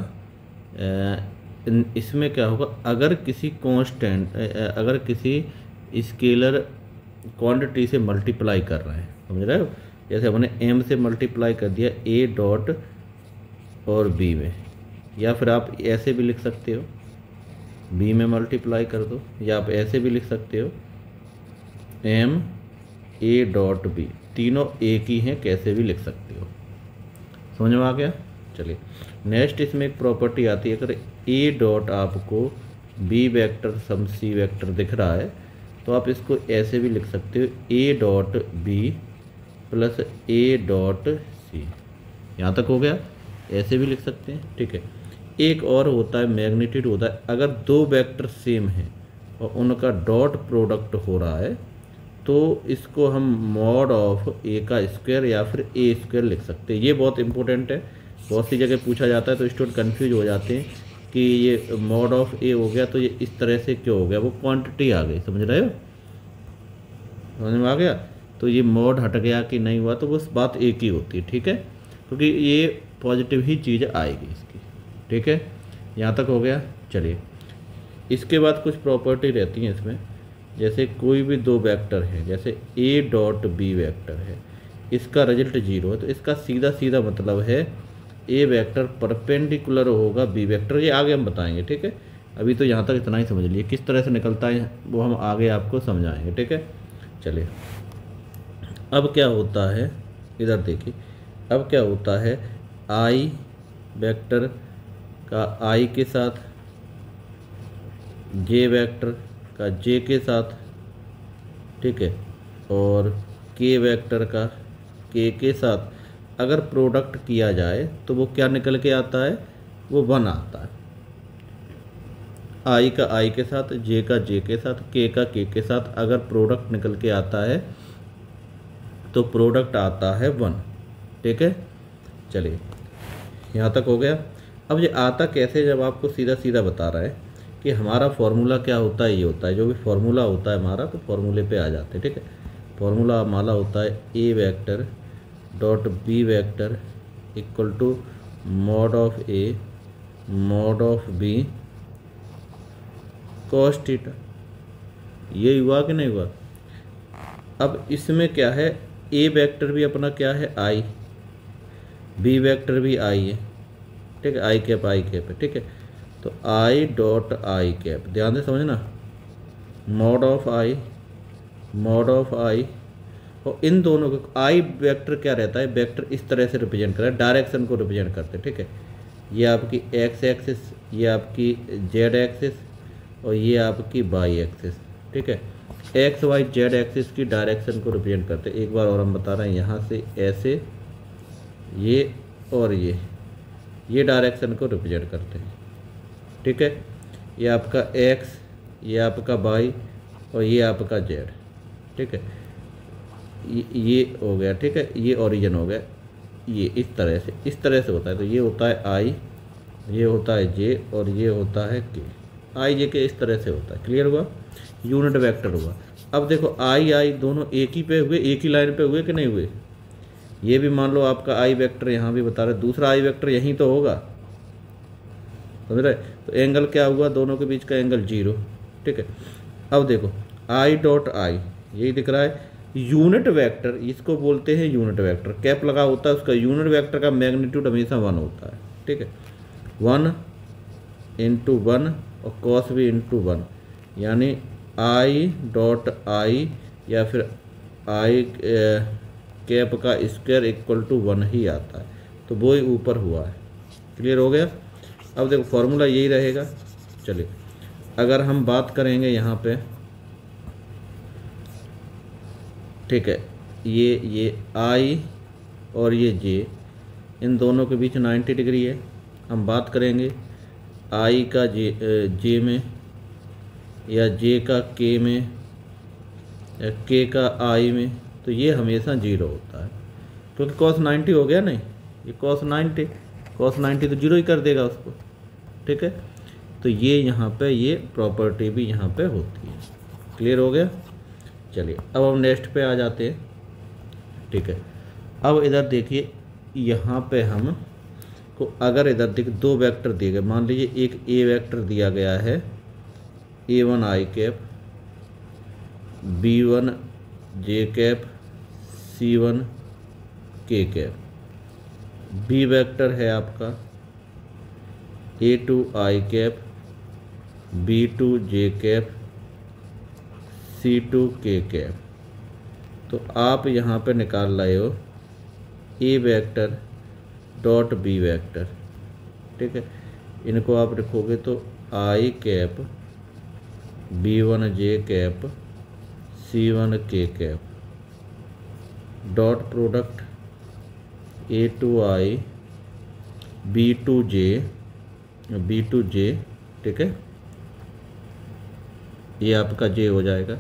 इसमें क्या होगा, अगर किसी कांस्टेंट अगर किसी स्केलर क्वांटिटी से मल्टीप्लाई कर रहे हैं, समझ रहे हो। जैसे हमने एम से मल्टीप्लाई कर दिया ए डॉट और बी में, या फिर आप ऐसे भी लिख सकते हो, बी में मल्टीप्लाई कर दो, या आप ऐसे भी लिख सकते हो एम ए डॉट बी, तीनों एक ही हैं, कैसे भी लिख सकते हो। समझ में आ गया। चलिए नेक्स्ट इसमें एक प्रॉपर्टी आती है, अगर ए डॉट आपको B vector sum C vector दिख रहा है तो आप इसको ऐसे भी लिख सकते हो, A dot B plus A dot C. यहाँ तक हो गया, ऐसे भी लिख सकते हैं, ठीक है। एक और होता है मैग्नीट्यूड होता है, अगर दो वेक्टर सेम हैं और उनका डॉट प्रोडक्ट हो रहा है तो इसको हम मॉड ऑफ ए का स्क्वायर या फिर ए स्क्वायर लिख सकते हैं। ये बहुत इंपॉर्टेंट है, बहुत सी जगह पूछा जाता है तो स्टूडेंट कंफ्यूज हो जाते हैं कि ये मॉड ऑफ ए हो गया तो ये इस तरह से क्यों हो गया, वो क्वांटिटी आ गई, समझ रहे हो, समझ में आ गया। तो ये मॉड हट गया कि नहीं हुआ, तो बस बात एक ही होती है, ठीक है, क्योंकि ये पॉजिटिव ही चीज़ आएगी इसकी, ठीक है। यहाँ तक हो गया। चलिए इसके बाद कुछ प्रॉपर्टी रहती हैं इसमें, जैसे कोई भी दो वेक्टर है, जैसे ए डॉट बी वेक्टर है, इसका रिजल्ट जीरो है, तो इसका सीधा सीधा मतलब है ए वेक्टर परपेंडिकुलर होगा बी वेक्टर। ये आगे हम बताएंगे, ठीक है। अभी तो यहाँ तक इतना ही समझ लिए, किस तरह से निकलता है वो हम आगे आपको समझाएंगे, ठीक है। चलिए अब क्या होता है, इधर देखिए, अब क्या होता है, आई वेक्टर का आई के साथ, जे वेक्टर का जे के साथ, ठीक है, और के वेक्टर का के के साथ अगर प्रोडक्ट किया जाए तो वो क्या निकल के आता है, वो वन आता है। आई का आई के साथ, जे का जे के साथ, के का के के साथ अगर प्रोडक्ट निकल के आता है तो प्रोडक्ट आता है वन, ठीक है। चलिए यहाँ तक हो गया। अब ये आता कैसे, जब आपको सीधा सीधा बता रहा है कि हमारा फॉर्मूला क्या होता है, ये होता है, जो भी फॉर्मूला होता है हमारा, तो फॉर्मूले पे आ जाते हैं, ठीक है। फॉर्मूला हमारा होता है A vector dot B vector equal to mod of A mod of B cos theta. ये हुआ कि नहीं हुआ। अब इसमें क्या है, ए वेक्टर भी अपना क्या है, आई, बी वेक्टर भी आई है, ठीक है, आई कैप आई कैप है, ठीक है। तो आई डॉट आई कैप, ध्यान से समझना, mod of I mod of I, और इन दोनों को आई वेक्टर क्या रहता है, वेक्टर इस तरह से रिप्रेजेंट करा, डायरेक्शन को रिप्रेजेंट करते हैं, ठीक है। ये आपकी एक्स एक्सिस, ये आपकी जेड एक्सिस, और ये आपकी वाई एक्सिस, ठीक है। एक्स वाई जेड एक्सिस की डायरेक्शन को रिप्रेजेंट करते हैं। एक बार और हम बता रहे हैं, यहाँ से ऐसे ये और ये ये डायरेक्शन को रिप्रेजेंट करते हैं, ठीक है। ये आपका एक्स, ये आपका वाई, और ये आपका जेड, ठीक है। ये ये हो गया, ठीक है, ये ओरिजिन हो गया, ये इस तरह से इस तरह से होता है। तो ये होता है आई, ये होता है जे, और ये होता है के, आई जे के इस तरह से होता है। क्लियर हुआ, यूनिट वेक्टर हुआ। अब देखो आई आई दोनों एक ही पे हुए, एक ही लाइन पे हुए कि नहीं हुए। ये भी मान लो आपका आई वेक्टर यहाँ भी बता रहे, दूसरा आई वेक्टर यहीं तो होगा, समझ रहे। तो एंगल क्या हुआ, दोनों के बीच का एंगल जीरो, ठीक है। अब देखो आई डॉट आई, यही दिख रहा है, यूनिट वेक्टर इसको बोलते हैं, यूनिट वेक्टर कैप लगा होता है, उसका यूनिट वेक्टर का मैग्नीट्यूड हमेशा वन होता है, ठीक है। वन इंटू वन और कॉस भी इंटू वन, यानी आई डॉट आई या फिर आई कैप का स्क्वायर इक्वल टू वन ही आता है, तो वो ही ऊपर हुआ है। क्लियर हो गया। अब देखो फॉर्मूला यही रहेगा। चलिए अगर हम बात करेंगे यहाँ पे, ठीक है, ये ये आई और ये जे, इन दोनों के बीच नाइन्टी डिग्री है। हम बात करेंगे आई का जे जे में, या जे का के में, या के का आई में, तो ये हमेशा जीरो होता है, क्योंकि कॉस नाइन्टी हो गया नहीं, ये कॉस नाइन्टी, कॉस नाइन्टी तो जीरो ही कर देगा उसको। ठीक है, तो ये यहाँ पे ये प्रॉपर्टी भी यहाँ पे होती है। क्लियर हो गया। चलिए अब हम नेक्स्ट पे आ जाते हैं। ठीक है, अब इधर देखिए, यहाँ पे हम को अगर इधर देखिए दो वेक्टर दिए गए, मान लीजिए एक ए वेक्टर दिया गया है A one I cap, B one J cap, C one K cap, B vector है आपका A two I cap, B two J cap, C two K cap. तो आप यहाँ पे निकाल रहे हो A vector dot B vector. ठीक है, इनको आप लिखोगे तो I cap, B one J cap, C one K cap, dot product A two I, B two J, B two जे। ठीक है, ये आपका जे हो जाएगा,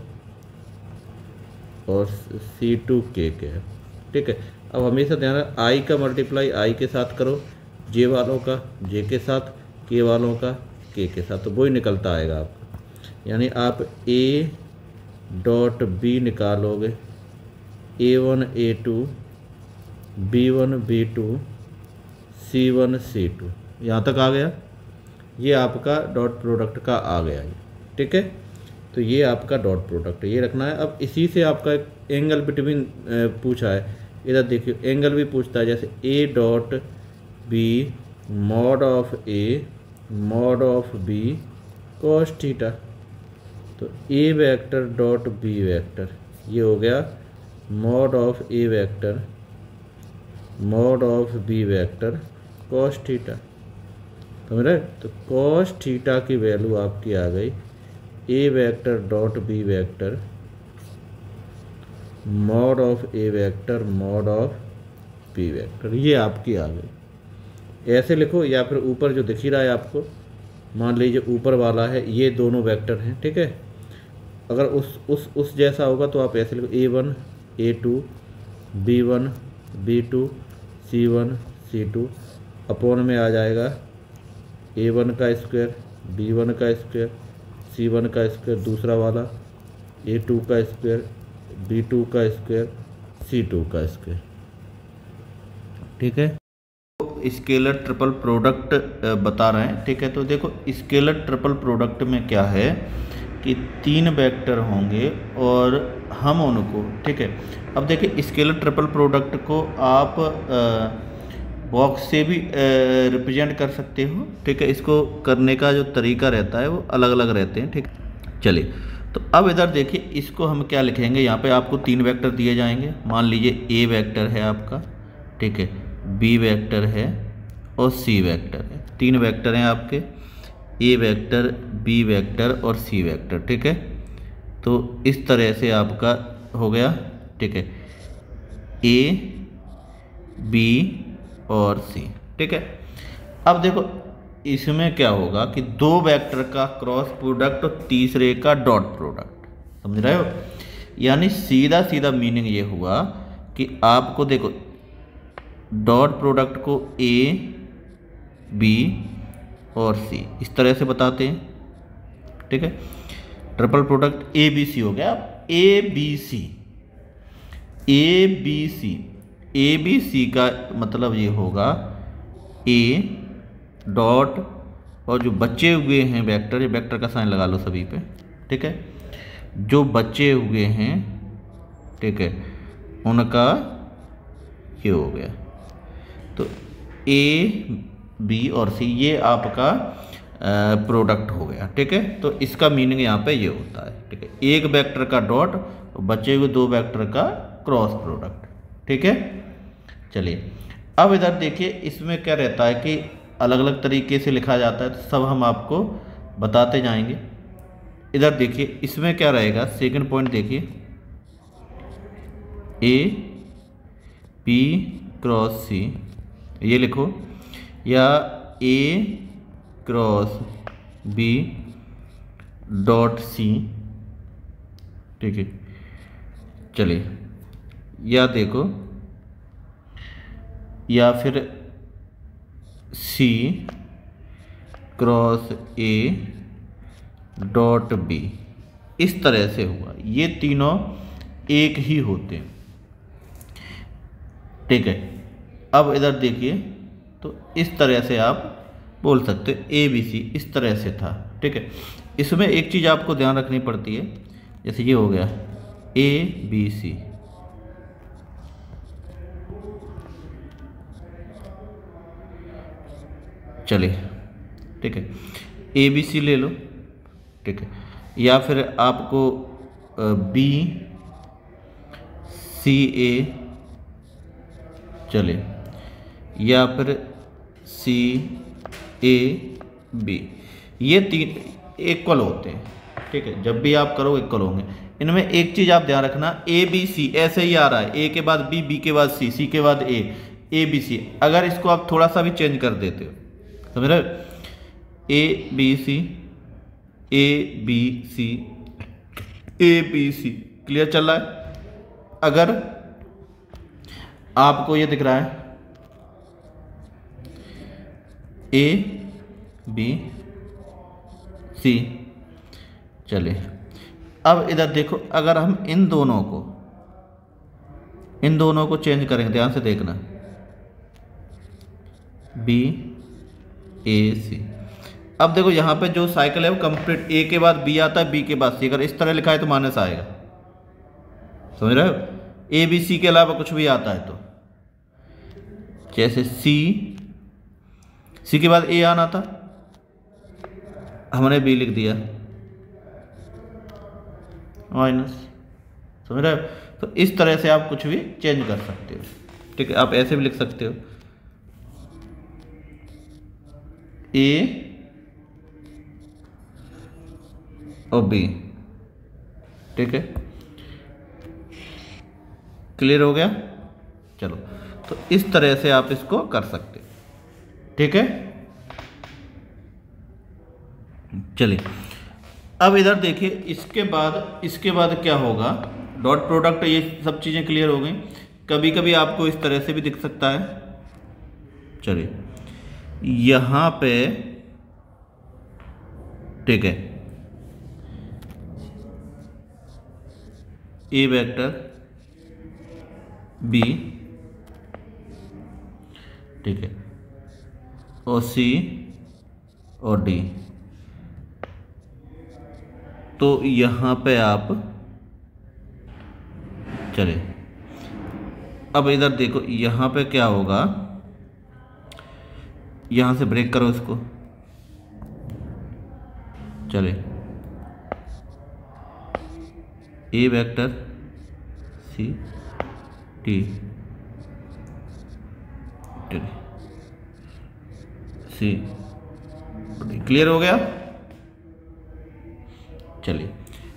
और सी टू के कैप। ठीक है, अब हमेशा ध्यान रखना आई का मल्टीप्लाई आई के साथ करो, जे वालों का जे के साथ, के वालों का के के साथ, तो वही निकलता आएगा आपका। यानी आप ए डॉट बी निकालोगे, A one A two, B one B two, C one C two, यहाँ तक आ गया। ये आपका डॉट प्रोडक्ट का आ गया ये। ठीक है, तो ये आपका डॉट प्रोडक्ट ये रखना है। अब इसी से आपका एक एंगल बिटवीन पूछा है, इधर देखिए एंगल भी पूछता है, जैसे A dot B mod of A mod of B cos theta. तो A vector dot B vector, ये हो गया mod of A vector mod of B vector cos theta. समझ रहे? तो कॉस थीटा की वैल्यू आपकी आ गई A vector dot B vector mod of A vector mod of B vector, ये आपकी आ गई। ऐसे लिखो, या फिर ऊपर जो दिख ही रहा है आपको, मान लीजिए ऊपर वाला है, ये दोनों वेक्टर हैं। ठीक है, अगर उस उस उस जैसा होगा तो आप ऐसे लिखो A one A two, B one B two, C one C two, upon में आ जाएगा ए वन का स्क्वायर, बी वन का स्क्वायर, सी वन का स्क्वायर दूसरा वाला, ए टू का स्क्वायर, बी टू का स्क्वायर, सी टू का स्क्वायर। ठीक है, तो स्केलर ट्रिपल प्रोडक्ट बता रहे हैं। ठीक है, तो देखो स्केलर ट्रिपल प्रोडक्ट में क्या है कि तीन वेक्टर होंगे और हम उनको, ठीक है, अब देखिए स्केलर ट्रिपल प्रोडक्ट को आप बॉक्स से भी रिप्रेजेंट कर सकते हो। ठीक है, इसको करने का जो तरीका रहता है वो अलग अलग रहते हैं। ठीक, चलिए तो अब इधर देखिए, इसको हम क्या लिखेंगे, यहाँ पे आपको तीन वेक्टर दिए जाएंगे। मान लीजिए ए वेक्टर है आपका, ठीक है, बी वेक्टर है और सी वेक्टर है। तीन वेक्टर हैं आपके, ए वेक्टर, बी वेक्टर और सी वेक्टर। ठीक है, तो इस तरह से आपका हो गया। ठीक है, ए बी और सी। ठीक है, अब देखो इसमें क्या होगा कि दो वेक्टर का क्रॉस प्रोडक्ट और तीसरे का डॉट प्रोडक्ट। समझ रहे हो? यानी सीधा सीधा मीनिंग ये हुआ कि आपको देखो डॉट प्रोडक्ट को ए बी और सी इस तरह से बताते हैं। ठीक है, triple product A B C हो गया। A B C, A B C, A B C का मतलब ये होगा ए डॉट और जो बचे हुए हैं वेक्टर, ये वेक्टर का साइन लगा लो सभी पे। ठीक है, जो बचे हुए हैं, ठीक है, उनका ये हो गया। तो ए बी और सी ये आपका प्रोडक्ट हो गया। ठीक है, तो इसका मीनिंग यहाँ पे ये होता है। ठीक है, एक वेक्टर का डॉट बचे हुए दो वेक्टर का क्रॉस प्रोडक्ट। ठीक है, चलिए अब इधर देखिए इसमें क्या रहता है कि अलग अलग तरीके से लिखा जाता है, तो सब हम आपको बताते जाएंगे। इधर देखिए इसमें क्या रहेगा, सेकंड पॉइंट देखिए, ए पी क्रॉस सी ये लिखो, या A cross B dot C. ठीक है, चलिए या देखो, या फिर C cross A dot B, इस तरह से हुआ। ये तीनों एक ही होते हैं। ठीक है, अब इधर देखिए तो इस तरह से आप बोल सकते हो ए बी सी, इस तरह से था। ठीक है, इसमें एक चीज़ आपको ध्यान रखनी पड़ती है, जैसे ये हो गया ए बी सी, चलिए ठीक है, ए बी सी ले लो। ठीक है, या फिर आपको बी सी ए, चलिए, या फिर सी ए बी, ये तीन इक्वल होते हैं। ठीक है, जब भी आप करो इक्वल होंगे। इनमें एक चीज़ आप ध्यान रखना, ए बी सी ऐसे ही आ रहा है, ए के बाद बी, बी के बाद सी, सी के बाद ए, ए बी सी। अगर इसको आप थोड़ा सा भी चेंज कर देते हो, समझ रहे हो, A B C, A B C, A B C, clear चल रहा है। अगर आपको ये दिख रहा है ए बी सी, चलिए अब इधर देखो, अगर हम इन दोनों को इन दोनों को चेंज करेंगे, ध्यान से देखना, बी ए सी। अब देखो यहाँ पे जो साइकिल है वो कंप्लीट, ए के बाद बी आता है, बी के बाद सी। अगर इस तरह लिखा है तो माइनस आएगा, समझ रहे हो। ए बी सी के अलावा कुछ भी आता है तो, जैसे सी, सी के बाद ए आना था, हमने बी लिख दिया, माइनस, समझ रहे हो। तो इस तरह से आप कुछ भी चेंज कर सकते हो। ठीक है, आप ऐसे भी लिख सकते हो, ए और बी। ठीक है, क्लियर हो गया। चलो, तो इस तरह से आप इसको कर सकते हो। ठीक है, चलिए अब इधर देखिए, इसके बाद इसके बाद क्या होगा, डॉट प्रोडक्ट, ये सब चीज़ें क्लियर हो गई। कभी कभी आपको इस तरह से भी दिख सकता है। चलिए यहाँ पे, ठीक है, ए वेक्टर बी, ठीक है, और सी और डी। तो यहाँ पे आप, चलिए अब इधर देखो, यहाँ पे क्या होगा, यहाँ से ब्रेक करो इसको, चलिए A vector C T, C, clear हो गया। चलिए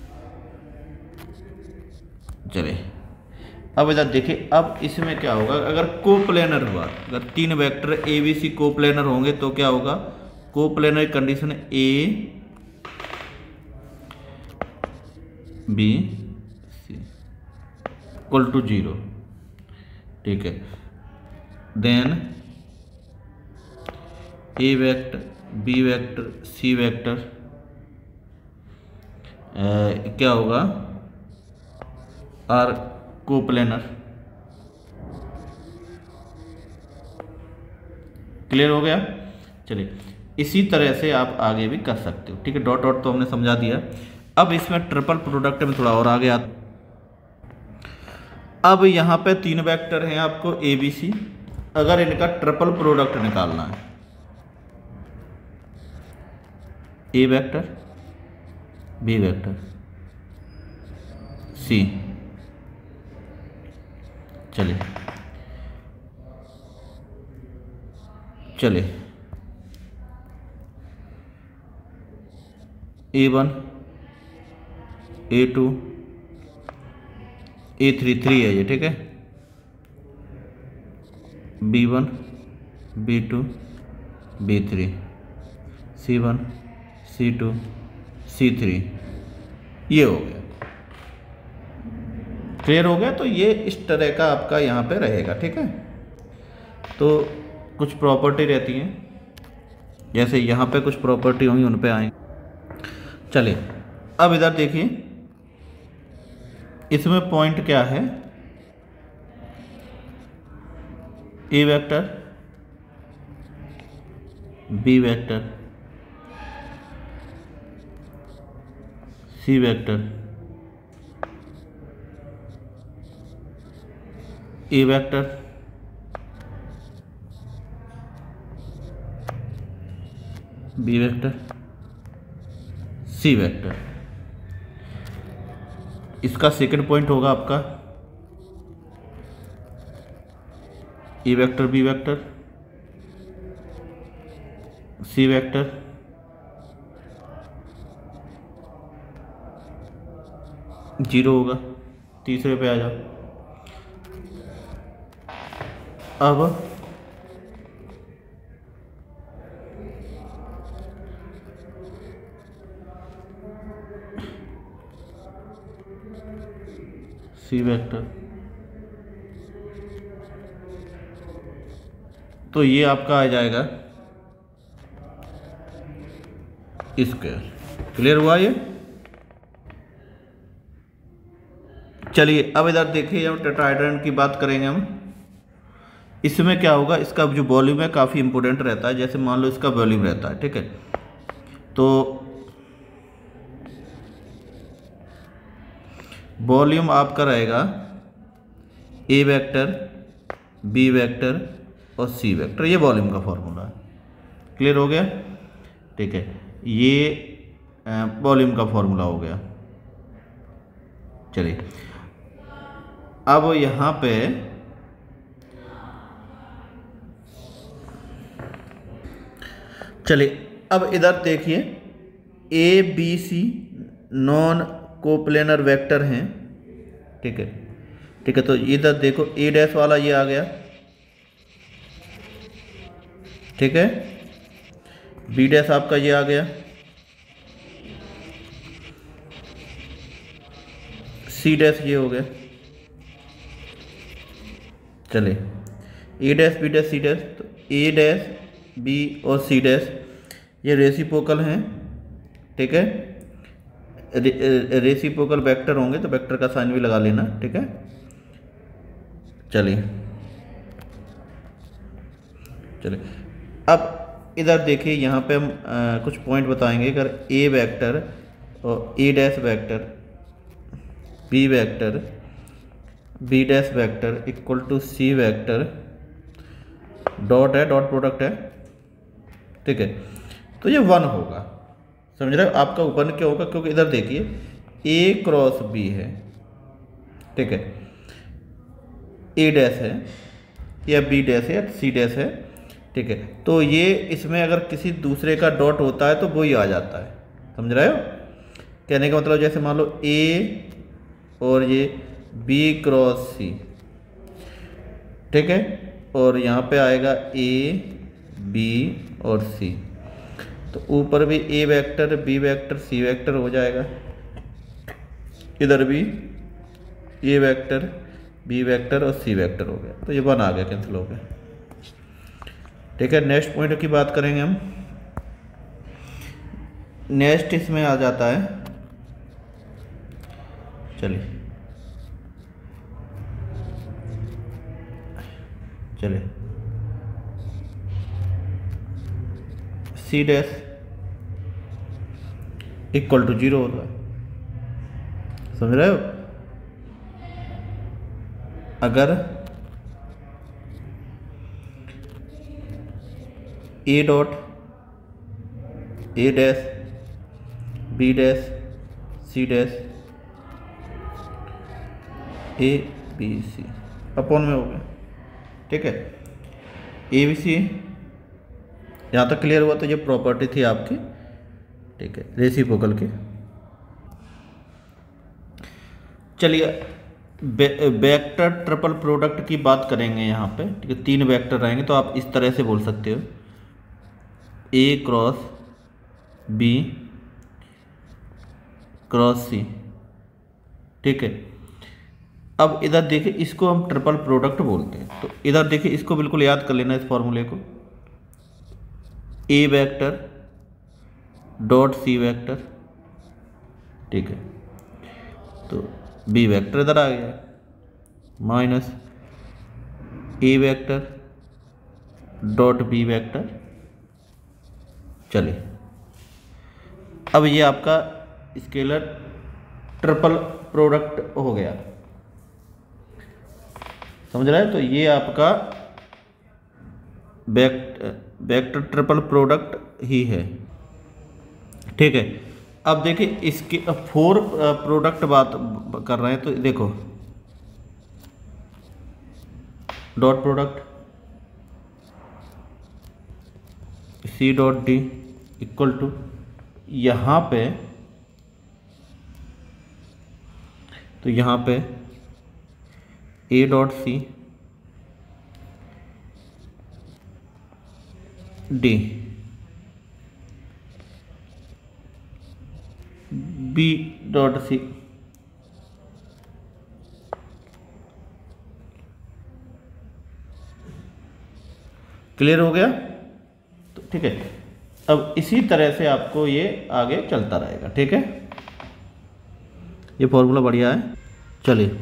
चलिए अब इधर देखिए, अब इसमें क्या होगा, अगर कोप्लेनर हुआ, अगर तीन vector A B C coplanar होंगे तो क्या होगा, coplanar condition A B C equal to zero. ठीक है, then A vector B vector C vector क्या होगा, आर कोप्लेनर। क्लियर हो गया। चलिए इसी तरह से आप आगे भी कर सकते हो। ठीक है, डॉट डॉट तो हमने समझा दिया। अब इसमें ट्रिपल प्रोडक्ट में थोड़ा और आगे आता। अब यहाँ पे तीन वेक्टर हैं आपको ए बी सी, अगर इनका ट्रिपल प्रोडक्ट निकालना है, A vector B vector C. चलिए चलिए A one A two A three three है ये, ठीक है, B one B two B three C one C two C three, ये हो गया। क्लियर हो गया। तो ये इस तरह का आपका यहाँ पे रहेगा, ठीक है। तो कुछ प्रॉपर्टी रहती हैं, जैसे यहाँ पे कुछ प्रॉपर्टी होंगी, उन पे आएंगे। चलिए अब इधर देखिए, इसमें पॉइंट क्या है, A vector B vector C vector A vector B vector C vector. इसका सेकंड पॉइंट होगा आपका A vector B vector C vector zero होगा। तीसरे पे आ जाओ। अब सी वेक्टर, तो ये आपका आ जाएगा स्क्वायर। क्लियर हुआ ये। चलिए अब इधर देखिए, हम टेट्राहेड्रन की बात करेंगे हम। इसमें क्या होगा, इसका जो वॉल्यूम है काफ़ी इंपॉर्टेंट रहता है। जैसे मान लो इसका वॉल्यूम रहता है, ठीक है, तो वॉल्यूम आपका रहेगा ए वेक्टर बी वेक्टर और सी वेक्टर। ये वॉल्यूम का फॉर्मूला है। क्लियर हो गया, ठीक है। ये वॉल्यूम का फॉर्मूला हो गया। चलिए अब यहाँ पे चलिए अब इधर देखिए, A B C non coplanar vector हैं, ठीक है, ठीक है। तो इधर देखो ए डैश वाला ये आ गया, ठीक है, बी डैश आपका ये आ गया, सी डैश ये हो गया। चलिए A dash B dash C dash, तो ए डैश बी और सी डैश ये रेसिप्रोकल हैं, ठीक है, रे, रेसिप्रोकल वेक्टर होंगे, तो वेक्टर का साइन भी लगा लेना, ठीक है। चलिए चलिए अब इधर देखिए, यहाँ पे हम आ, कुछ पॉइंट बताएंगे। अगर ए वेक्टर और A dash vector B vector B dash vector equal to C vector, dot है, डॉट प्रोडक्ट है, ठीक है, तो ये वन होगा। समझ रहे हो। आपका वन क्या होगा, क्योंकि इधर देखिए ए क्रॉस बी है, ठीक है, ए डैश है या बी डैश है या सी डैश है, ठीक है। तो ये इसमें अगर किसी दूसरे का डॉट होता है तो वो ही आ जाता है। समझ रहे हो। कहने का मतलब जैसे मान लो ए और ये बी क्रॉस सी, ठीक है, और यहाँ पे आएगा ए बी और सी, तो ऊपर भी A vector B vector C vector हो जाएगा, इधर भी ए वेक्टर बी वेक्टर और सी वेक्टर हो गया। तो ये वन आ गया, कैंसिल हो गया, ठीक है। नेक्स्ट पॉइंट की बात करेंगे हम। नेक्स्ट इसमें आ जाता है, चलिए चलिए C dash equal to zero होता है। समझ रहे हो। अगर A dot A dash B dash C dash A B C upon में हो गया। ठीक है, ए बी सी यहाँ तक क्लियर हुआ। तो ये प्रॉपर्टी थी आपकी, ठीक है, रेसिप्रोकल की। चलिए वेक्टर ट्रिपल प्रोडक्ट की बात करेंगे यहाँ पे। ठीक है, तीन वेक्टर रहेंगे तो आप इस तरह से बोल सकते हो, A cross B cross C. ठीक है, अब इधर देखिए, इसको हम ट्रिपल प्रोडक्ट बोलते हैं। तो इधर देखिए, इसको बिल्कुल याद कर लेना, इस फॉर्मूले को, A vector dot C vector. ठीक है, तो बी वेक्टर इधर आ गया, minus A vector dot B vector. चलिए, अब ये आपका स्केलर ट्रिपल प्रोडक्ट हो गया, समझ रहे हैं। तो ये आपका वेक्टर ट्रिपल प्रोडक्ट ही है। ठीक है, अब देखिए इसके फोर प्रोडक्ट बात कर रहे हैं। तो देखो, dot product C dot D equal to, यहाँ पे तो यहाँ पे A dot C D B dot C clear हो गया। तो ठीक है, अब इसी तरह से आपको ये आगे चलता रहेगा। ठीक है, ये फॉर्मूला बढ़िया है। चलिए,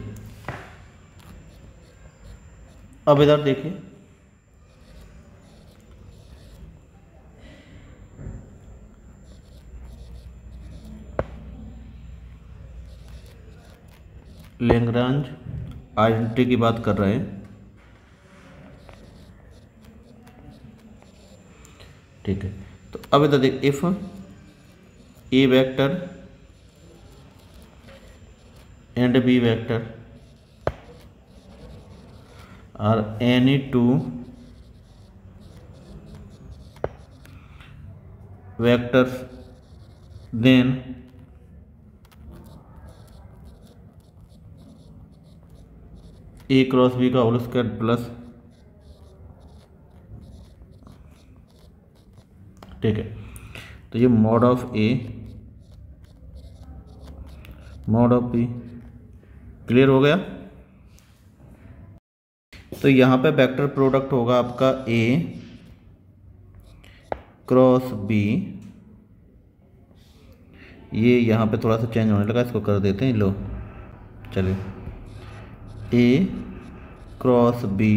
अब इधर देखिए, लैग्रांज आइडेंटिटी की बात कर रहे हैं। ठीक है, तो अब इधर देख, if A vector and B vector are any two vectors then A cross B का होल स्क्वायर प्लस। ठीक है, तो ये mod of A mod of B clear हो गया। तो यहाँ पे वेक्टर प्रोडक्ट होगा आपका ए क्रॉस बी। ये यहाँ पे थोड़ा सा चेंज होने लगा, इसको कर देते हैं। लो, चलिए, A cross B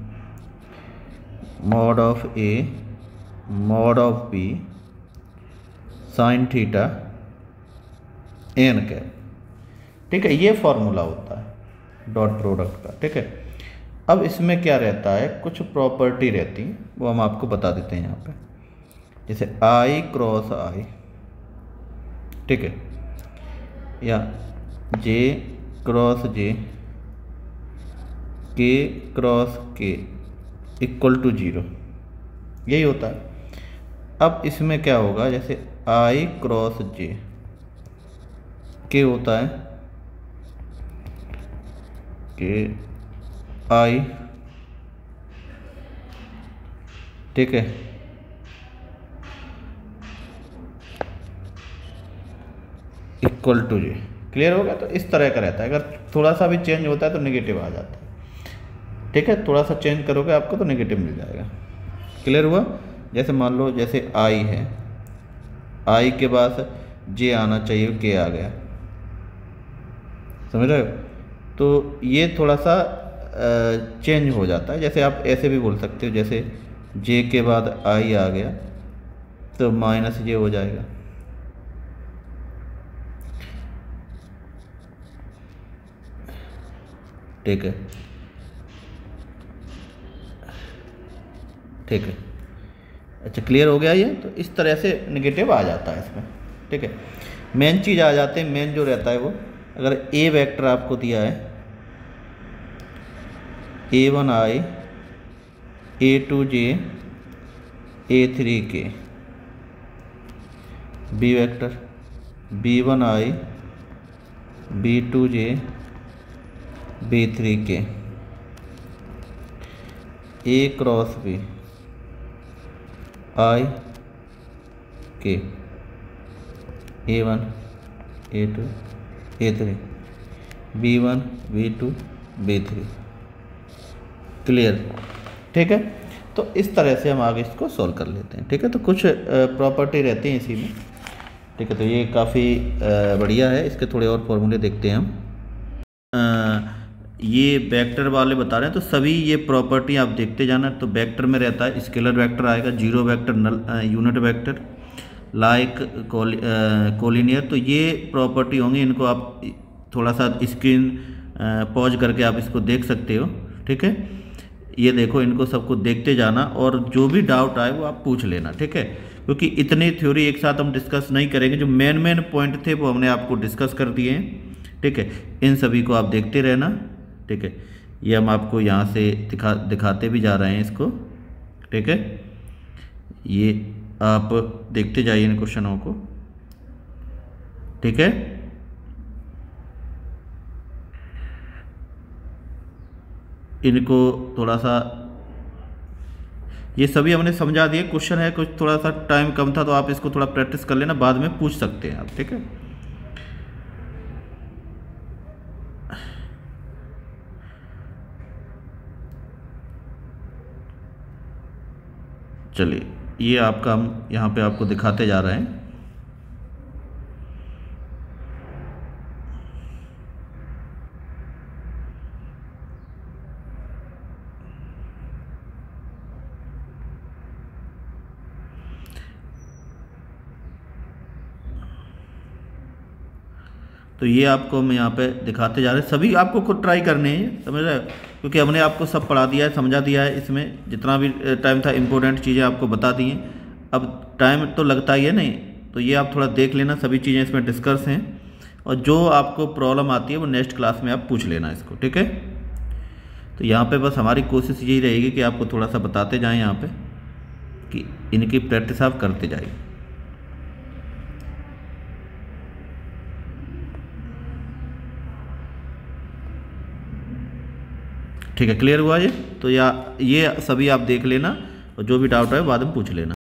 mod of A mod of B sine theta N cap. ठीक है, ये फॉर्मूला होता है डॉट प्रोडक्ट का। ठीक है, अब इसमें क्या रहता है, कुछ प्रॉपर्टी रहती है, वो हम आपको बता देते हैं यहाँ पे। जैसे आई क्रॉस आई, ठीक है, या जे क्रॉस जे, के क्रॉस के इक्वल टू जीरो, यही होता है। अब इसमें क्या होगा, जैसे आई क्रॉस जे के होता है के आई, ठीक है, इक्वल टू जे। क्लियर हो गया। तो इस तरह का रहता है, अगर थोड़ा सा भी चेंज होता है तो नेगेटिव आ जाता है। ठीक है, थोड़ा सा चेंज करोगे आपको तो नेगेटिव मिल जाएगा। क्लियर हुआ। जैसे मान लो, जैसे आई है, आई के बाद जे आना चाहिए, के आ गया, समझ रहे हो। तो ये थोड़ा सा चेंज हो जाता है। जैसे आप ऐसे भी बोल सकते हो, जैसे जे के बाद आई आ गया तो माइनस जे हो जाएगा। ठीक है, ठीक है, अच्छा, क्लियर हो गया ये। तो इस तरह से नेगेटिव आ जाता है इसमें। ठीक है, मेन चीज़ आ जाते हैं। मेन जो रहता है वो, अगर ए वेक्टर आपको दिया है A one I A two J A three K, B vector B one I B two J B three K, A cross B I K, A one A two A three, B one B two B three. Clear? ठीक है, तो इस तरह से हम आगे इसको सॉल्व कर लेते हैं। ठीक है, तो कुछ प्रॉपर्टी रहती हैं इसी में। ठीक है, तो ये काफ़ी बढ़िया है। इसके थोड़े और फॉर्मूले देखते हैं हम। आ, ये वेक्टर वाले बता रहे हैं, तो सभी ये प्रॉपर्टी आप देखते जाना। तो वेक्टर में रहता है स्केलर वेक्टर आएगा, zero vector, null unit vector, like collinear. तो ये प्रॉपर्टी होंगी, इनको आप थोड़ा सा स्क्रीन पॉज करके आप इसको देख सकते हो। ठीक है, ये देखो, इनको सबको देखते जाना और जो भी डाउट आए वो आप पूछ लेना। ठीक है, क्योंकि इतनी थ्योरी एक साथ हम डिस्कस नहीं करेंगे। जो मेन मेन पॉइंट थे वो हमने आपको डिस्कस कर दिए हैं। ठीक है, इन सभी को आप देखते रहना। ठीक है, ये हम आपको यहाँ से दिखा दिखाते भी जा रहे हैं इसको। ठीक है, ये आप देखते जाइए इन क्वेश्चनों को। ठीक है, इनको थोड़ा सा, ये सभी हमने समझा दिए। क्वेश्चन है कुछ थोड़ा सा टाइम कम था, तो आप इसको थोड़ा प्रैक्टिस कर लेना, बाद में पूछ सकते हैं आप। ठीक है, चलिए, ये आपका हम यहाँ पे आपको दिखाते जा रहे हैं। तो ये आपको हम यहाँ पे दिखाते जा रहे हैं। सभी आपको खुद ट्राई करने हैं, समझ रहे हो, क्योंकि हमने आपको सब पढ़ा दिया है, समझा दिया है। इसमें जितना भी टाइम था इम्पोर्टेंट चीज़ें आपको बता दी हैं। अब टाइम तो लगता ही है नहीं, तो ये आप थोड़ा देख लेना, सभी चीज़ें इसमें डिस्कस हैं। और जो आपको प्रॉब्लम आती है वो नेक्स्ट क्लास में आप पूछ लेना इसको। ठीक है, तो यहाँ पे बस हमारी कोशिश यही रहेगी कि आपको थोड़ा सा बताते जाएँ यहाँ पे, कि इनकी प्रैक्टिस आप करते जाइए। ठीक है, क्लियर हुआ ये? तो या ये सभी आप देख लेना, और जो भी डाउट है बाद में पूछ लेना।